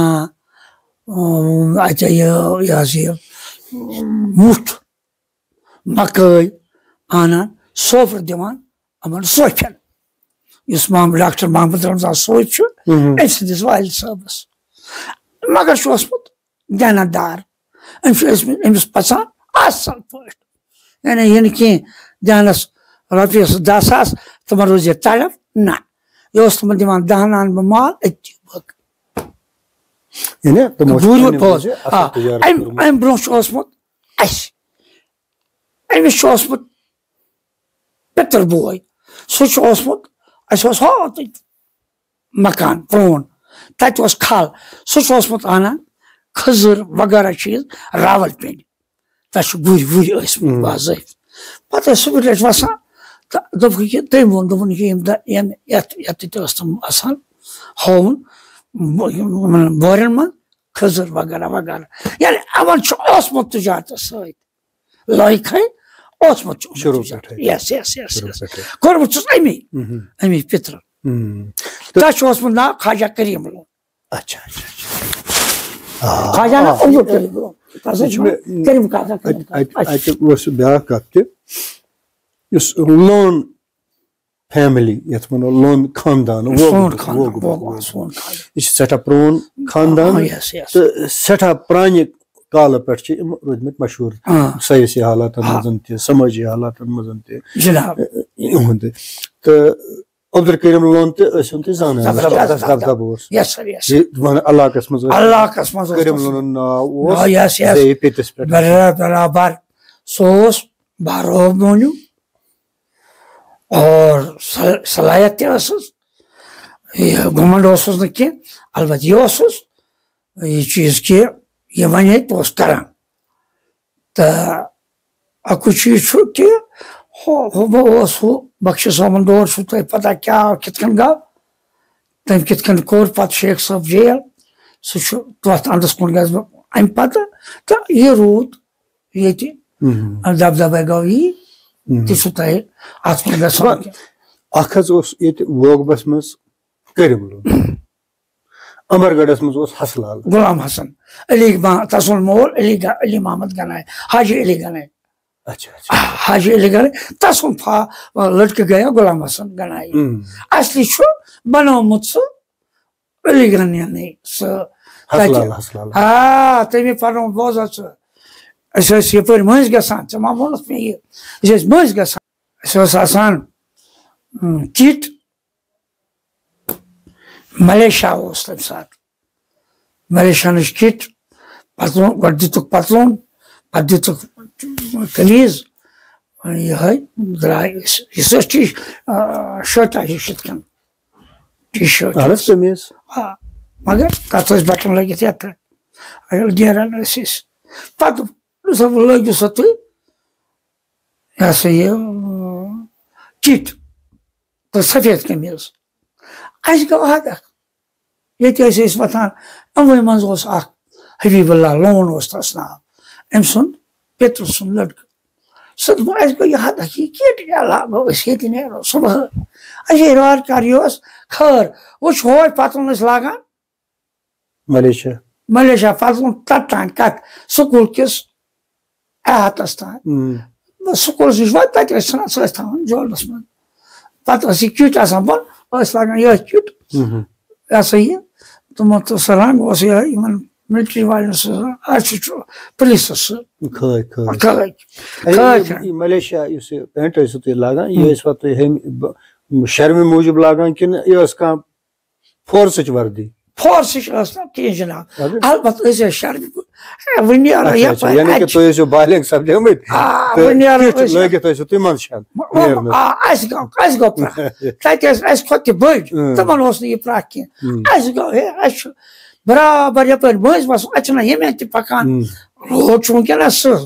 اتہِ یہِ یہِ حظ یہِ مُٹھ مکٲے انان سوفرٕ دِوان یِمن صوفین یُس محمد ڈاکٹر محمد رمضان صوفی چھُ أمۍ سٕنٛدِس والد صٲبس مگر چھُ اوسمُت دیانت دار أمۍ چھُ ٲسمٕتۍ أمِس پژان اصل پٲٹھۍ یعنی یہِ نہٕ کینٛہہ دیانس رۄپیس دہ ساس تِمن روزِ تڑپ نہ یہِ اوس تِمن دِوان دہن انہٕ بہٕ مال أتی بوٗزمُت پوٚز آ امہِ امہِ برونٛہہ چھُ اوسمُت اسہِ أمِس چھُ اوسمُت پِتٕر بوے سُہ چھُ اوسمُت اسہِ اوس ہوتٕے مکان پرون تتہِ اوس کھل سُہ چھُ اوسمُت انان کھٔزٕر وغیرہ چیٖز راول پِنڈِ تتھ چھُ گُرۍ وُرۍ ٲسمٕتۍ باضٲبطہٕ پتہٕ ٲسۍ صبحٲے لٹہِ وسان تہٕ دوٚپُکھ یہِ تٔمۍ ووٚن دوٚپُن یِم یِم یتھ یتٮ۪تھ ٲس تِم آسان ہووُن یِمن بورٮ۪ن منٛز کھٔزٕر وغیرہ وغیرہ یعنی یِمن چھُ اوسمُت تجارتس سۭتۍ لٲیکھے اوسمُت چھُ یس یس یس یس کوٚرمُت چھُس امی امی پِترن تتھ چھُ اوسمُت ناو خواجہ کریٖم لون. اچھا خواجہ کریٖم کاکا اتہِ اوس بیٛاکھ کتھ تہِ یُس لون فیملی یتھ ونو لون خاندان یہِ چھُ سٮ۪ٹھاہ پرون خاندان تہٕ سٮ۪ٹھاہ پرانہِ کالہٕ پٮ۪ٹھ چھِ یِم روٗدمٕتۍ مشہوٗر سیٲسی حالاتن منٛز تہِ سمٲجی حالاتن منٛز تہِ یِہُنٛد تہٕ عبدالکریٖم لون تہِ ٲسِو تُہۍ زانان دبدب اوس علاقس منٛز علاقس منٛز کریٖم لونُن ناو اوس پیٚتِس پٮ۪ٹھ برابر سُہ اوس باروب مٲنِو اور صلٲحیت تہِ ٲسٕس یہِ گُمنڈ اوسُس نہٕ کینٛہہ البتہٕ یہِ اوسُس یہِ چیٖز کہِ یہِ ونے تہِ اوس کران تہٕ اکُے چیٖز چھُ کہِ ہُہ اوس ہُہ بخشی صٲبُن دور چھُو تۄہہِ پتہ کیٛاہ کِتھ کٔنۍ گوٚو تٔمۍ کِتھ کٔنۍ کوٚر پتہٕ شیخ صٲب جیل سُہ چھُ تتھ انٛدس کُن گژھِ بہٕ امہِ پتہٕ تہٕ یہِ روٗد ییٚتہِ دبدبے گوٚو یی تہِ چھُ تۄہہِ اتھ کُن گژھان. اکھ حظ اوس ییٚتہِ ووگبس منٛز کریٖم لون امرگڑھس منٛز اوس حسلال غلام حسن علی تسُنٛد مول علی علی محمد گناے حاجی علی گناے حاجی علی گناے تسُنٛد فا لڑکہٕ گٔیو غلام حسن گناے اصلی چھُ بنومُت سُہ علی گناے سُہ آ تٔمی پرنومُت بوزا ژٕ أسۍ ٲسۍ یپٲرۍ مٔنٛزۍ گژھان ژےٚ ما ووٚنُتھ مےٚ یہِ أسۍ ٲسۍ مٔنٛزۍ گژھان اَسہِ اوس آسان کِٹ ملیشیا اوس تمہِ ساتہٕ ملیشیاہٕچ کِٹ پتلوٗن گۄڈٕ دِتُکھ پتلوٗن پتہٕ دِتُکھ قمیٖض یِہے درٛاے أسۍ یُس ٲسۍ ٹی شٲٹا ہِش یِتھ کٔنۍ ٹی شٲٹ آ مگر تتھ ٲسۍ بٹن لٲگِتھ یتھ کٔنۍ نیران ٲسۍ أسۍ پتہٕ لٲگِو سا تُہۍ یہِ ہسا یہِ کِٹ تہٕ سفید قمیٖض اَسہِ گوٚو حدق ییٚتہِ ٲسۍ أسۍ وۄتھان یِموٕے منٛز اوس اکھ حبیٖب اللہ لون اوس تس ناو أمۍ سُنٛد پِترٕ سُنٛد لڑکہٕ سُہ دوٚپ اَسہِ گوٚو یہِ حدق یہِ کِٹ کیٛاہ لاگو أسۍ ییٚتہِ نیرو صبحٲے اَسے رات کر یہِ اوس خٲر وٕچھ ہورٕ پتلوٗن ٲسۍ لاگان ملیشیا ملیشیا پتلوٗن تتھ تانۍ کتھ سکوٗل کِس احاتس تانۍ سکوٗلس نِش واتہِ تتہِ ٲسۍ ژھٕنان سُہ ٲسۍ تھاوان جولس منٛز پتہٕ ٲس یہِ کِٹ آسان بۄن ٲسۍ لاگان یِہے کِٹ یہِ ہسا یہِ تِمو تہٕ سُہ رنٛگ اوس یِہے یِمن ملٹری والٮ۪ن سۭتۍ اَسہِ چھُ پُلیٖسَس سۭتۍ کھٲے کھٲے کھٲے ملیشیا یُس یہِ پینٹ ٲسِو تُہۍ لاگان یہِ ٲسۍ پَتہٕ تُہۍ ہیٚمہِ شرمہِ موٗجوٗب لاگان کِنہٕ یہِ ٲس کانٛہہ فورسٕچ وردی فورسٕچ ٲس نہٕ کِہیٖنۍ جِناب البتہٕ ٲسۍ أسۍ شرمہِ وۄنۍ نیرو یَپٲرۍ یعنی کہِ تُہۍ ٲسِو بالغ سپدیمٕتۍ وۄنۍ نیرو لٲگِتھ ٲسِو تُہۍ منٛدچھان اَسہِ گوٚو اَسہِ گوٚو پرٛکھ تَتہِ ٲسۍ اَسہِ کھۄتہٕ تہِ بٔڑۍ تِمن اوس نہٕ یہِ پرٛکھ کینٛہہ اَسہِ گوٚو ہے اَسہِ چھُ برابر یَپٲرۍ مٔنٛزۍ وَسُن اَتہِ چھُنہ ییٚمہِ اَتہِ تہِ پَکان روڈ چھُ وٕنکیٚنس سُہ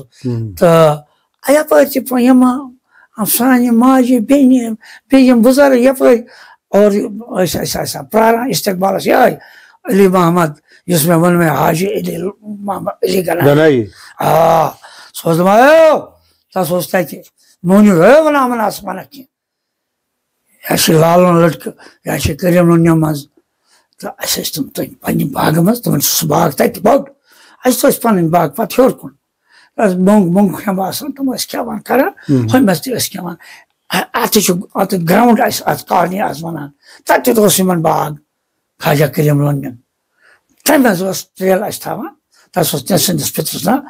تہٕ یَپٲرۍ تہِ یِم سانہِ ماجہِ بیٚنہِ بیٚیہِ یِم بُزرگ یَپٲرۍ اور ٲسۍ اَسہِ آسان پرٛاران اِستقبالَس یِہوٚے علی محمد یُس مےٚ ووٚن مےٚ حاجی علی محمد علی گنایی آ سُہ اوس دَپان ہے تَس اوس تَتہِ مۄہنیوٗ ہے وَنان وَنان ژٕ وَنکھ کینٛہہ یا چھِ لالُن لٔڑکہٕ یا چھِ کٔریٖم لوٗنِو منٛز تہٕ اَسہِ ٲسۍ تِم تَتہِ پنٛنہِ باغہٕ منٛز تِمن چھُ سُہ باغ تَتہِ بوٚڑ اَسہِ تہِ ٲسۍ پَنٕنۍ باغ پَتہٕ ہیوٚر کُن مۄنٛگ مۄنٛگ ہٮ۪مبہٕ آسان تِم ٲسۍ کھٮ۪وان کران ہُمہِ منٛز تہِ ٲسۍ کھٮ۪وان اَتھ چھُ اَتھ گرٛاوُنٛڈ اَسہِ اَتھ کالنی آز وَنان تَتہِ تہِ اوس یِمن باغ خاجا کٔریٖم لونِین تَمہِ منٛز ٲس ترٛیل اَسہِ تھاوان تَتھ اوس تٔمۍ سٕنٛدِس پِترَس ناو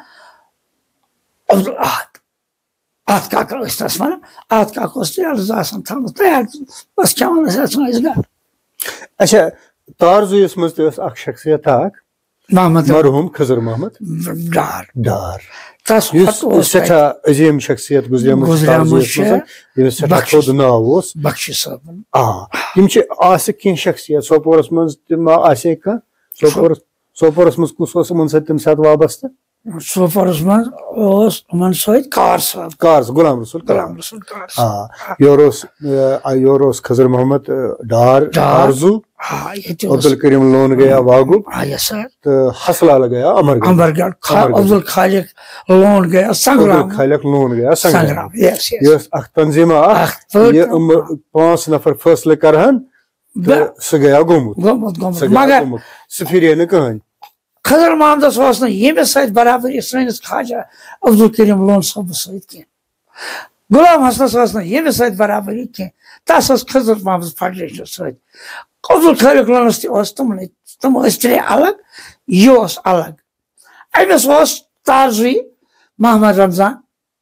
عبدل احد احد کاکا ٲسۍ تَس وَنان احد کاکا اوس ترٛیل زٕ آسان تھاومٕژ ترٛیل بَس کھٮ۪وان ٲسۍ اَژان ٲسۍ گرٕ اچھا تارزوٗیَس منٛز تہِ ٲس اکھ شخصیت اکھ محمد مرحوٗم خضر محمد ڈار ڈار یُس سٮ۪ٹھاہ عظیٖم شخصیت گُزریمٕژ ییٚمِس سٮ۪ٹھاہ تھوٚد ناو اوس بخشی صٲبُن آ یِم چھِ آسہٕ کینٛہہ شخصیت سوپورَس منٛز تہِ ما آسہِ ہے کانٛہہ سوپورَس سوپورَس منٛز کُس اوس یِمن سۭتۍ تَمہِ ساتہٕ وابستہٕ سوپورَس منٛز اوس یِمن سۭتۍ کار صٲب کار غلام رسول غلام رسول کار آ یورٕ اوس یورٕ اوس خضر محمد ڈار آرزوٗ عبدل کریٖم لون گیا واگُب تہٕ حسلال گیا امرگڑھ امرگڑھ عبدل خالق لون گیا سنگرام عبدل خالق لون گیا سنگرام یہِ ٲس اکھ تنظیٖما اکھ یہِ یِم پانٛژھ نفر فٲصلہٕ کرہن تہٕ سُہ گیا گوٚمُت مگر سُہ پھِرے نہٕ کٕہٕنۍ خضر محمدس اوس نہٕ ییٚمِس سۭتۍ برابری سٲنِس خاجا عبدل کریٖم لون صٲبس سۭتۍ کینٛہہ غلام حسنس ٲس نہٕ ییٚمِس سۭتۍ برابری کینٛہہ تس ٲس خضر محمد فیڈریشنس سۭتۍ عبدل خالق لونس تہِ اوس تِمنٕے تِم ٲسۍ ترٛےٚ الگ یہِ اوس الگ أمِس اوس تارزوٗی محمد رمضان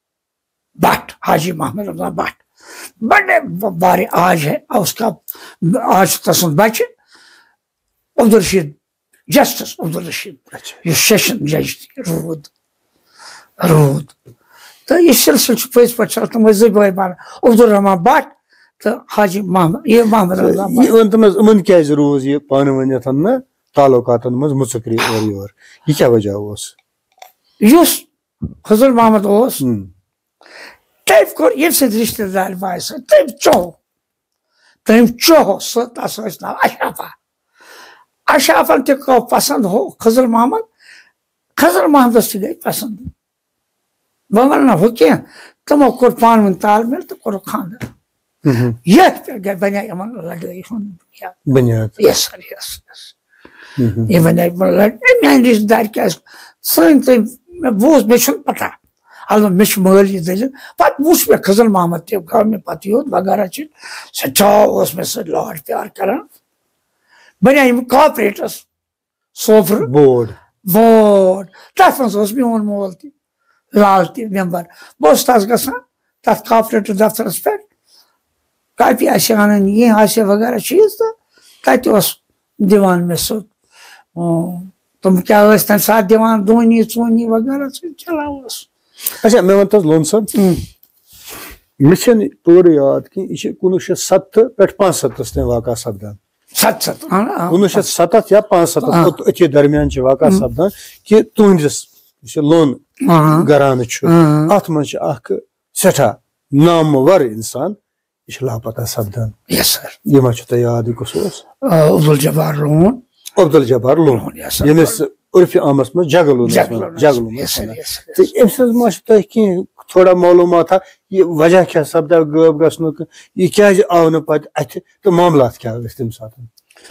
but Haji Muhammad Ramzan but بڑے بارے آج ہے اس کا آج چھُ تسُنٛد بچہِ عبدالرشیٖد جسٹس عبدالرشیٖد یُس سیشن جج تہِ روٗد روٗد تہٕ یہِ سلسلہٕ چھُ پٔزۍ پٲٹھۍ چلان تِم ٲسۍ زٕ بٲے بارٕنۍ عبدالرحمان بٹ تہٕ حاجی محمد یہِ محمد رمضان یہِ ؤنۍ تو مےٚ یِمن کیازِ روٗز یہِ پانہٕ ؤنِتھ نہٕ تعلقاتن منٛز مُژکری اورٕ یور یہِ کیاہ وجہ اوس یُس خضر محمد اوس تٔمۍ کوٚر ییٚمہِ سۭتۍ رِشتہٕ دار باے سۭتۍ تٔمۍ چوٚو تٔمۍ چوٚو سُہ تس ٲسۍ ناو اشرفا اشرفن تہِ گوٚو پسنٛد ہُہ خضر محمد خضر محمدس تہِ گٔے پسنٛد بہٕ ونہٕ نہٕ ہُہ کینٛہہ تِمو کوٚر پانہٕ ؤنۍ تال میل تہٕ کوٚرُکھ خانٛدر یتھ پٮ۪ٹھ گٔے بنے یِمن لڑٲے ہُنٛد یس سر یس یس یہِ بنے یِمن لڑٲے میانہِ رشتہٕ دار کیازِ سٲنۍ تٔمۍ مےٚ بوٗز مےٚ چھُنہٕ پتہ البتہ مےٚ چھُ مٲلۍ یہِ دٔلیٖل پتہٕ وُچھ مےٚ خضر محمد تہِ گوٚو مےٚ پتہٕ یوت وغیرہ چھِ سٮ۪ٹھاہ اوس مےٚ سۭتۍ لاڈ پیار کران بنے یِم کاپریٹس سوفرٕ بورڈ بورڈ تتھ منٛز اوس میون مول تہِ لال تہِ میمبر بہٕ اوسُس تس گژھان تتھ کاپریٹر دفترس پٮ۪ٹھ کاپی آسہِ ہا انٕنۍ کینٛہہ آسہِ ہا وغیرہ چیٖز تہٕ تتہِ اوس دِوان مےٚ سُہ تِم کیاہ ٲسۍ تمہِ ساتہٕ دِوان دونی ژونی وغیرہ سُہ چلان اوس اچھا مےٚ وَن تہٕ حظ لون صٲب مےٚ چھنہٕ پوٗرٕ یاد کینٛہہ یہِ چھِ کُنوُہ شیٚتھ سَتتہٕ پٮ۪ٹھ پانٛژھ سَتتھس تام واقع سپدان ستھ ستھ کُنوُہ شیٚتھ سَتتھ یا پانٛژھ سَتتھ أتھی درمیان چھِ واقع سپدان کہِ تُہنٛدِس یُس یہِ لون گرانہٕ چھُ اتھ منٛز چھِ اکھ سٮ۪ٹھاہ نامور اِنسان یہِ چھُ لاپتہ سپدان یس سر یہِ ما چھُ تۄہہِ یاد یہِ کُس اوس عبدل جبار لون عبدل جبار لون ییٚمِس عرفہِ عامس منٛز جگلون جگلون تہٕ أمۍ سٕنٛز ما چھُ تۄہہِ کینٛہہ تھوڑا معلوٗمات یہِ وجہ کیاہ سپدیو غٲب گژھنُک یہِ کیازِ آو نہٕ پتہٕ اتھِ تہٕ معاملات کیاہ ٲسۍ تمہِ ساتہٕ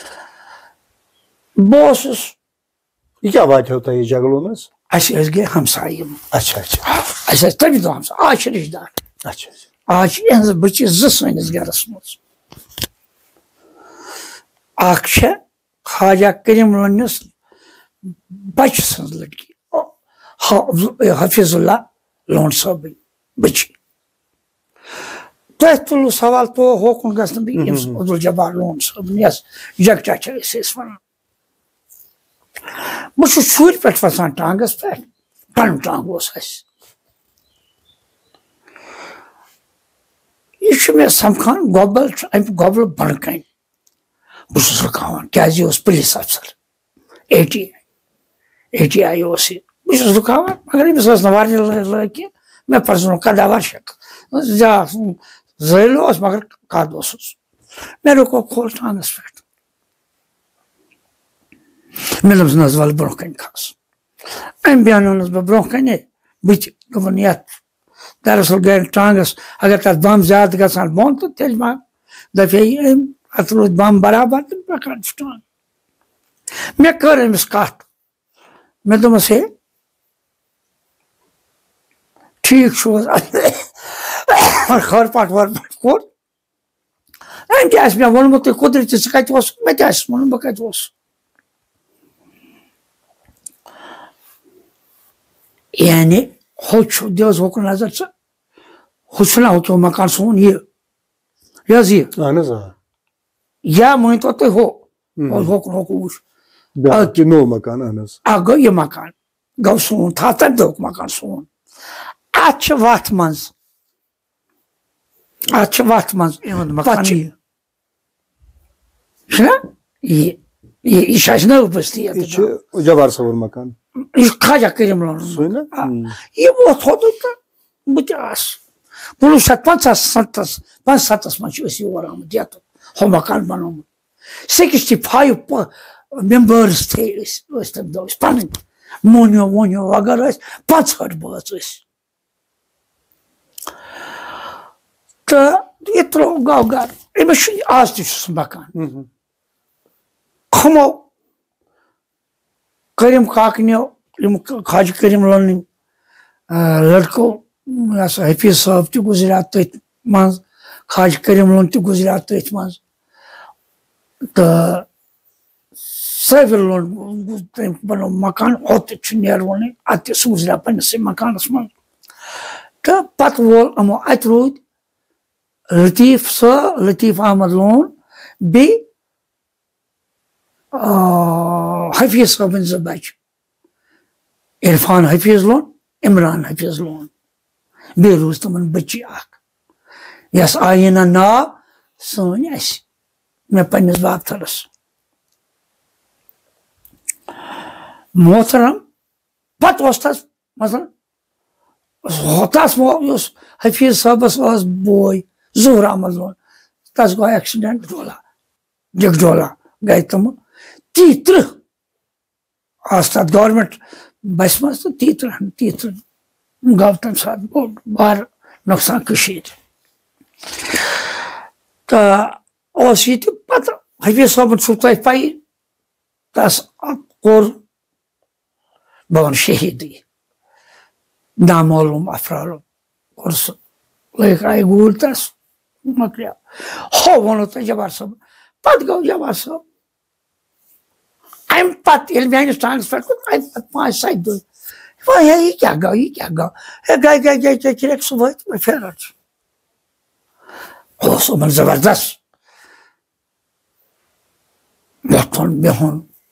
بہٕ اوسُس یہِ کیاہ واتیو تۄہہِ یہِ جگلونس اَسہِ ٲسۍ گٔے ہمساے یِم اچھا اچھا اَسہِ ٲسۍ تٔمۍ دۄہ ہمساے آز چھِ رِشتہٕ دار اچھا آز چھِ یِہٕنٛز بٔچی زٕ سٲنِس گرس منٛز اکھ چھےٚ خاجا کریٖم لونِس بچہ سن لڑکی حفیظ اللہ لون صٲب بچی تۄہہِ تُلو سوال تو ہوکُن گژھِ نہٕ بہٕ ییٚمِس عبدالجبار لون صٲبن یس جگٹا چھِ أسۍ ٲسۍ وَنان بہٕ چھُس شُرۍ پٮ۪ٹھ وَسان ٹانٛگَس پٮ۪ٹھ پَنُن ٹانٛگ اوس اَسہِ یہ چھُ مےٚ سَمکھان گۄبل چھُ اَمہِ گۄبلہٕ بۄنہٕ کَنہِ بہٕ چھُس رُکاوان کیٛازِ یہِ اوس پُلیٖس افسر A T I A T آی اوس یہِ بہٕ چھُس رُکاوان مگر أمِس ٲس نہٕ واریاہ لٲگۍ کینٛہہ مےٚ پرٛزنوو کَدا ورشک زیادٕ زٲلۍ اوس مگر کَد اوسُس مےٚ رُکو کھول ٹانٛگَس پٮ۪ٹھ مےٚ دوٚپُس نہ حظ وَلہٕ برونٛہہ کَنہِ کھس أمۍ بیٛانوونَس بہٕ برونٛہہ کَنہِ بہٕ تہِ دوٚپُن یَتھ دراصل گٔے ٹانٛگَس اگر تَتھ بَم زیادٕ گژھان بۄن تہٕ تیٚلہِ ما دَپے أمۍ اَتھ روٗدۍ بَم برابر تہٕ پَکان چھُ ٹانٛگ مےٚ کٔر أمِس کَتھ مےٚ دوٚپمَس ہے ٹھیٖک چھُ حظ خٲرپاٹ وٲرپاٹ کوٚر أمۍ تہِ آسہِ مےٚ ووٚنمُت تُہۍ قُدرتی ژٕ کَتہِ اوسُکھ مےٚ تہِ آسہِ ووٚنمُت بہٕ کَتہِ اوسُس یعنی ہُہ چھُ دِوَس ہوکُن نظر ژٕ ہُہ چھُنہ ہُہ تھوٚو مکان سون یہِ یہِ حظ یہِ اہن حظ آ یا مٲنۍتو تُہۍ ہُہ ہوکُن ہوکُن وٕچھ بیٛاکھ نوٚو مکان اہن حظ اکھ گوٚو یہِ مکان گوٚو سون تھاو تَمہِ دۄہُک مکان سون اَتھ چھِ وَتھ منٛز اَتھ چھِ وَتھ منٛز پَتہٕ چھِ چھُنہ یہِ یہِ چھِ اَسہِ نٔو بٔستی یہِ چھُ جبار صٲبُن مکان یہِ چھُ خواجہ کریٖم لون یہِ ووت ہوٚتُے تہٕ بہٕ تہِ آسہٕ کُنوُہ شیٚتھ پنٛژاہ سَتَس پانٛژسَتَس منٛز چھِ أسۍ یور آمٕتۍ یَتھ ہُہ مکان بنومُت سِکِسٹی فایِو مٮ۪مبٲرٕس تھٲے أسۍ ٲسۍ تَمہِ دۄہ أسۍ پَنٕنۍ مونیو وونیو وغٲرٕ ٲسۍ پانٛژہٲٹھ بٲژ ٲسۍ تہٕ یہِ ترٛوو گوٚو گرٕ أمِس چھُ آز تہِ چھُ سُہ مکان ہُمو کریٖم کاکنیو یِم خواجہ کریٖم لونٕنۍ لڑکو یہِ ہسا حفیظ صٲب تہِ گُزریو تٔتھۍ منٛز خواجہ کریٖم لون تہِ گُزریو تٔتھۍ منٛز تہٕ صٲبِر لون تٔمۍ بنوو مکان اوٚت چھُ نیرونٕے اَتہِ تہِ سُہ گُزریو پنٛنِسٕے مکانس منٛز تہٕ پتہٕ وول یِمو اَتہِ روٗدۍ لطیٖف صٲب لطیٖف احمد لون بیٚیہِ حفیظ صٲبٕنۍ زٕ بچہِ عرفان حفیظ لون عمران حفیظ لون بیٚیہِ روٗز تِمن بٔچی اکھ یۄس آییٖنا ناو سٲنۍ اَسہِ مےٚ پننِس بابتھٕرس محترم پتہٕ اوس تَس مثلاً تَس یُس حفیظ صٲبس اوس بوے ظہوٗر احمد لون تَس گوٚو ایٚکسِڈنٹ ڈولا ڈِگڈولا گٔے تِمہٕ تیٚیہِ تٕرٛہ آسہٕ تَتھ گورمینٹ بسہِ منٛز تہٕ تیٚیہِ تٕرٛہ تیٚیہِ تٕرٛہ گوٚو تَمہِ ساتہٕ بوٚڑ بارٕ نۄقصان کٔشیٖرِ تہٕ اوس یہِ تہِ پتہٕ حفیظ صٲبُن چھُو تۄہہِ پَیی تَس کوٚر بہٕ وَنہٕ شہیٖدٕے نامعلوٗم افرادو کوٚر سُہ لٲگۍ آیہِ گوٗلۍ تَس مۄکلیو ہُہ ووٚنوٕ تۄہہِ جبار صٲب پتہٕ گوٚو جبار صٲب اَمہِ پتہٕ ییٚلہِ میٲنِس ٹانٛگس پٮ۪ٹھ کھوٚت اَمہِ پتہٕ پانٛژِ سَتہِ دۄہہِ ہے یہِ کیٛاہ گوٚو یہِ کیٛاہ گوٚو ہے گٔے گٔے گٔے ژےٚ کِرٮ۪کھ صُبحٲے تہٕ مےٚ پھیران چھُ ہُہ اوس یِمن زبردست وۄتھُن بِہُن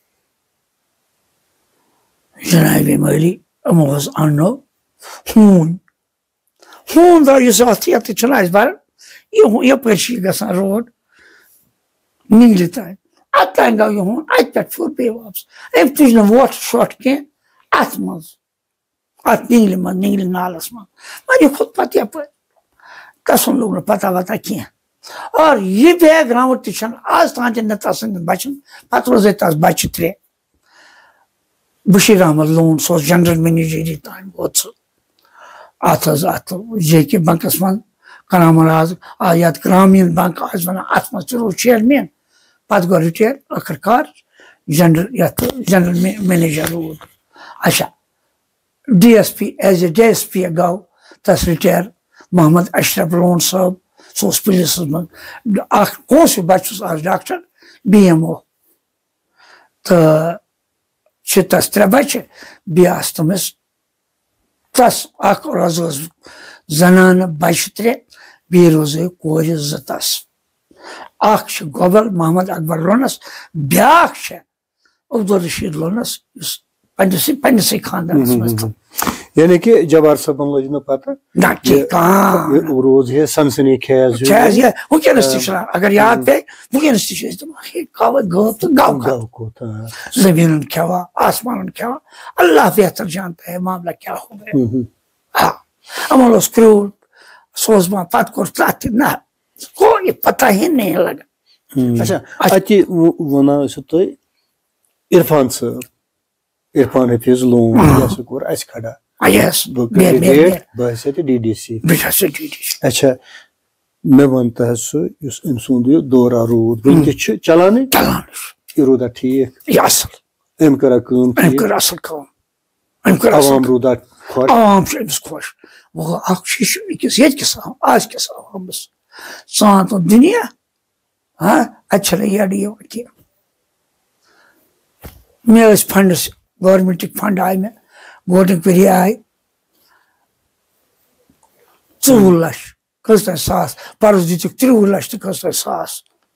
جنابِ مٲلی یِمو حظ اَننو ہوٗنۍ ہوٗن دۄہ یُس اَتھ یَتھ چھُنہ اَسہِ بَران یہِ یَپٲرۍ چھِ یہِ گژھان روڈ نِنگلہِ تانۍ اَتہِ تانۍ گوٚو یہِ ہوٗن اَتہِ پٮ۪ٹھ پھیوٗر بیٚیہِ واپس أمۍ تُج نہٕ وۄٹھ شۄٹھ کینٛہہ اَتھ منٛز اَتھ نِنگلہِ منٛز نِنگلہِ نالَس منٛز وۄنۍ یہِ کھوٚت پَتہٕ یَپٲرۍ تَسُن لوٚگ نہٕ پَتہ وَتہ کینٛہہ اور یہِ بیک گرٛاوُنٛڈ تہِ چھُنہٕ آز تام تہِ نہٕ تَسٕنٛدٮ۪ن بَچَن پَتہٕ روزے تَس بَچہِ ترٛےٚ بشیٖر احمد لون سُہ اوس جنرل منیجری تانۍ ووت سُہ اَتھ حظ اَتھ جے کے بنٛکَس منٛز کرامن آز یَتھ گرٛامیٖن بنٛک آسہِ وَنان اَتھ منٛز تہِ روٗد چیرمین پَتہٕ گوٚو رِٹیر ٲخٕر کار جنرل یَتھ جنرل مینیجر روٗد اچھا D S P as A D S P گوٚو تَس رِٹیر محمد اشرف لون صٲب سُہ اوس پُلیٖسَس منٛز اکھ پونٛسہٕ بَچہٕ اوس آز ڈاکٹر بی ایم او تہٕ چھِ تَس ترٛےٚ بَچہِ بیٚیہِ آسہٕ تٔمِس تَس اکھ روز زنانہٕ بَچہِ ترٛےٚ بیٚیہِ روزے کورِ زٕ تَس اکھ چھِ گۄبل محمد اکبر لونس بیٛاکھ چھےٚ عبدالرشیٖد لونس یُس پنٛنِسٕے پنٛنِسٕے خاندانس منٛز تہٕ یعنی کہ جبار صٲبن لٔج نہٕ پتہ نہ کینٛہہ روز ہے سنسنی خیز خیز یہِ وٕنکٮ۪نس تہِ چھُ اگر یاد پیٚیہِ وٕنکٮ۪نس تہِ چھِ أسۍ دپان ہے کاوے غٲب تہٕ گاو گاو کوٚت زٔمیٖنن کھٮ۪وا آسمانن کھٮ۪وا اللہ بہتر جانتا ہے معاملہ کیٛاہ ہو گیا آ یِمن اوس کرٛوٗل سُہ اوس دپان پتہٕ کوٚر تتھ تہِ نہ کوئی پتہ ہی نہیں لگا اچھا اتہِ ونان ٲسِو تُہۍ عرفان صٲب عرفان حفیظ لون یہِ ہسا کوٚر اَسہِ کھڑا بہٕ ہسا تہِ ڈی ڈی سی اچھا مےٚ وَن تہٕ حظ سُہ یُس أمۍ سُنٛد یہِ دورا روٗد وٕنکٮ۪س چھُ چلانٕے یہِ روٗدا ٹھیٖک یہِ اصل أمۍ کٔرا کٲم أمۍ کٔر اصل کٲم أمۍ کٔر عوام روٗدا خۄش عوام چھُ أمِس خۄش وۄنۍ گوٚو اکھ چیٖز چھُ أکِس ییٚتکِس آزکِس عوامس ژان تہٕ دُنیا ہاں اَتہِ چھنہٕ یڈٕ یِوان کینٛہہ مےٚ ٲسۍ فنڈٕس گورمنٹٕکۍ فنڈ آیہِ مےٚ ووٹِنٛگ ؤری آیہِ ژوٚوُہ لچھ کٔژتانۍ ساس پرُس دِتِکھ ترٛوُہ لچھ تہٕ کٔژتانۍ ساس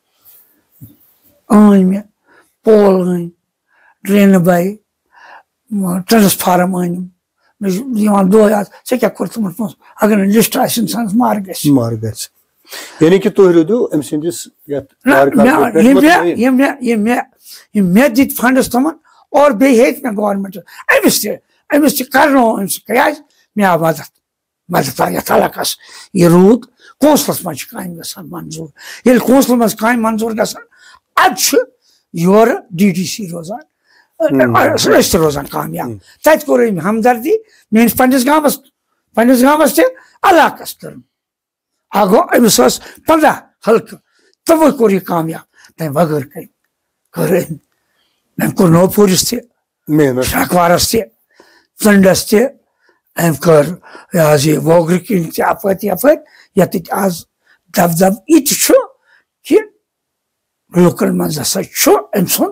أنۍ مےٚ پول أنۍ ڈرٛینہٕ بَیہِ ٹرٛانسفارم أنِم مےٚ چھُ یِوان دۄہ یاد ژےٚ کیٛاہ کوٚرُتھ تِمن پونٛسہٕ اگر نہٕ لِسٹ آسہِ اِنسانس مار گژھِ مار گژھِ یعنی کہ تُہۍ روٗدِو أمۍ سٕنٛدِس یتھ یِم مےٚ یِم مےٚ یِم مےٚ یِم مےٚ دِتۍ فنڈٕس تِمن اور بیٚیہِ ہیٚتۍ مےٚ گورمنٹ أمِس تہِ أمِس تہِ کرنوو أمِس کیٛازِ مےٚ آو مدد مدد آو یتھ علاقس یہِ روٗد کونسلس منٛز چھِ کامہِ گژھان منظوٗر ییٚلہِ کونسلس منٛز کامہِ منظوٗر گژھان ادٕ چھُ یورٕ ڈی ڈی سی روزان أسۍ تہِ روزان کامیاب تتہِ کوٚر أمۍ ہمدردی میٲنِس پننِس گامس پننِس گامس تہِ علاقس کٔرٕن اکھ گوٚو أمِس ٲس پنٛداہ حلقہٕ تِمو کوٚر یہِ کامیاب تمہِ بغٲر کٔرۍ کٔر أمۍ أمۍ کوٚر نوپوٗرِس تہِ شاکوارس تہِ ژنٛڈس تہِ أمۍ کٔر یہِ حظ یہِ ووگرٕ کِنۍ تہِ اپٲرۍ یپٲرۍ ییٚتِتھ آز دب دب یہِ تہِ چھُ کہِ لُکن منٛز ہسا چھُ أمۍ سُنٛد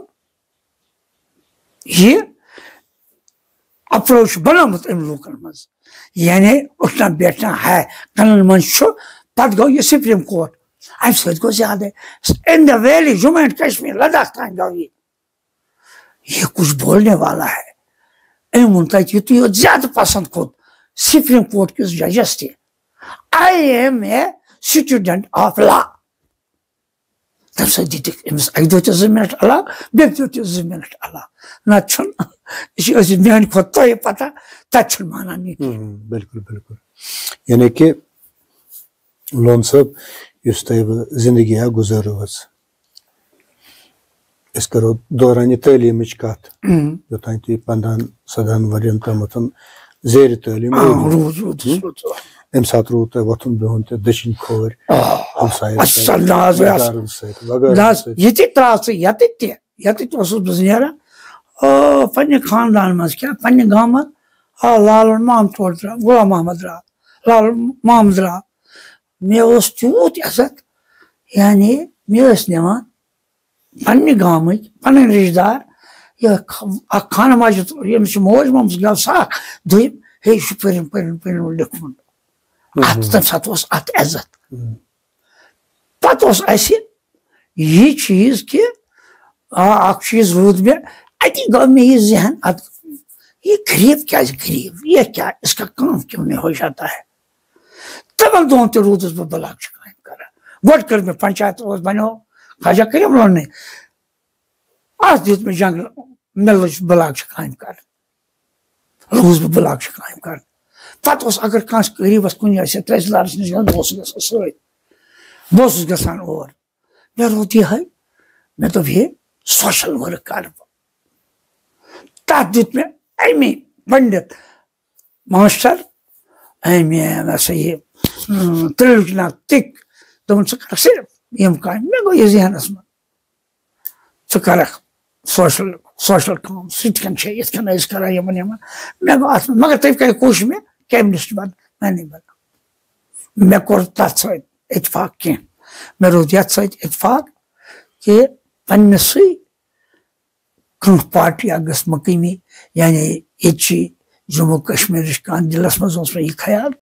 یہِ اپروچ بنومُت أمۍ لوٗکن منٛز یعنی اُٹھنا بیٹھنا ہے کَنن منٛز چھُ پتہٕ گوٚو یہِ سپریم کورٹ اَمہِ سۭتۍ گوٚو زیادٕ in the valley Jammu and Kashmir Ladakh تام گوٚو یہِ یہ کچھ بولنے والا ہے أمۍ ووٚن تتہِ یُتُے یوت زیادٕ پسنٛد کھوٚت سپریم کورٹ کِس ججس تہِ I am a student of law تمہِ سۭتۍ دِتِکھ أمِس اکہِ دۄہ تہِ زٕ مِنٹ علاوٕ بیٚکہِ دۄہ تہِ زٕ مِنٹ علاوٕ نتہٕ چھُنہٕ یہِ چھِ ٲسِتھ میانہِ کھۄتہٕ تۄہہِ پتہ تتہِ چھُنہٕ مانان یہِ کینٛہہ بِلکُل بِلکُل یعنی کہ لون صٲب یُس تۄہہِ بہٕ زندگی گُزٲرٕوٕژ أسۍ کرو دورانہِ تعلیٖمٕچ کتھ یوٚتانۍ تُہۍ پنٛدہن سدہن ؤرین تامتھ زیرِ تعلیٖم اَمہِ ساتہٕ روٗد تۄہہِ وۄتھُن بِہُن تہِ دٔچھِنۍ کھوورِ ییٚتہِ ترٛاو ژٕ ییٚتہِ تہِ ییٚتہِ تہِ اوسُس بہٕ نیران پننہِ خاندان منٛز کیٛاہ پننہِ گامہٕ آ لالُن محمد تور درٛاو غلام محمد درٛاو لالُن محمد درٛاو مےٚ اوس تیوٗت عزت یعنی مےٚ ٲسۍ نِوان پننہِ گامٕکۍ پنٕنۍ رِشتہٕ دار یہِ اکھ خانہٕ ماجد ییٚمِس چھِ موج موٚمژ گٔو اکھ دوٚیِم ہے یہِ چھُ پٔرِن پٔرِن پٔرِن لیوٚکھمُت اتھ تمہِ ساتہٕ اوس اتھ عزت پتہٕ اوس اسہِ یہِ چیٖز کہِ آ اکھ چیٖز روٗد مےٚ اتی گوٚو مےٚ یہِ ذہن ادٕ یہِ غریٖب کیٛازِ غریٖب یہِ کیٛاہ اس کا کٲم کیوں نہیں ہو جاتا ہے تِمن دۄہن تہِ روٗدُس بہٕ بلاکچہِ کامہِ کران گۄڈٕ کٔر مےٚ پنچایت اوس بنیو خواجہ کریٖم لوننٕے اتھ دیُت مےٚ جنگل مےٚ لٔج بلاکچہِ کامہِ کرٕنۍ روٗدُس بہٕ بلاکچہِ کامہِ کران پتہٕ اوس اگر کٲنٛسہِ قریٖبس کُنہِ آسہِ ہا تحصیلدارس نِش گژھُن بہٕ اوسُس گژھان سۭتۍ بہٕ اوسُس گژھان اور مےٚ روٗد یِہے مےٚ دوٚپ ہے سوشل ؤرک کرٕ بہٕ تتھ دیُت مےٚ امی پنڈت ماشٹر أمۍ یہِ ہسا یہِ ترٛیلُک ناو تِک دوٚپُن ژٕ کرکھ صرف یِم کامہِ مےٚ گوٚو یہِ ذہنس منٛز ژٕ کرکھ سوشل سوشل کٲم سُہ تہِ کٔنۍ چھِ یِتھ کٔنۍ أسۍ کران یِمن یِمن مےٚ گوٚو اتھ منٛز مگر تُہۍ کٔرِو کوٗشِش مےٚ کیبنِسٹ بنُن مےٚ نہٕ بناو مےٚ کوٚر تتھ سۭتۍ اتفاق کینٛہہ مےٚ روٗد یتھ سۭتۍ اتفاق کہِ پننِسٕے کانٛہہ پارٹی اکھ گٔژھ مقٲمی یعنی ییٚتہِ چھِ جموں کشمیرٕچ کانٛہہ دِلس منٛز اوس مےٚ یہِ خیال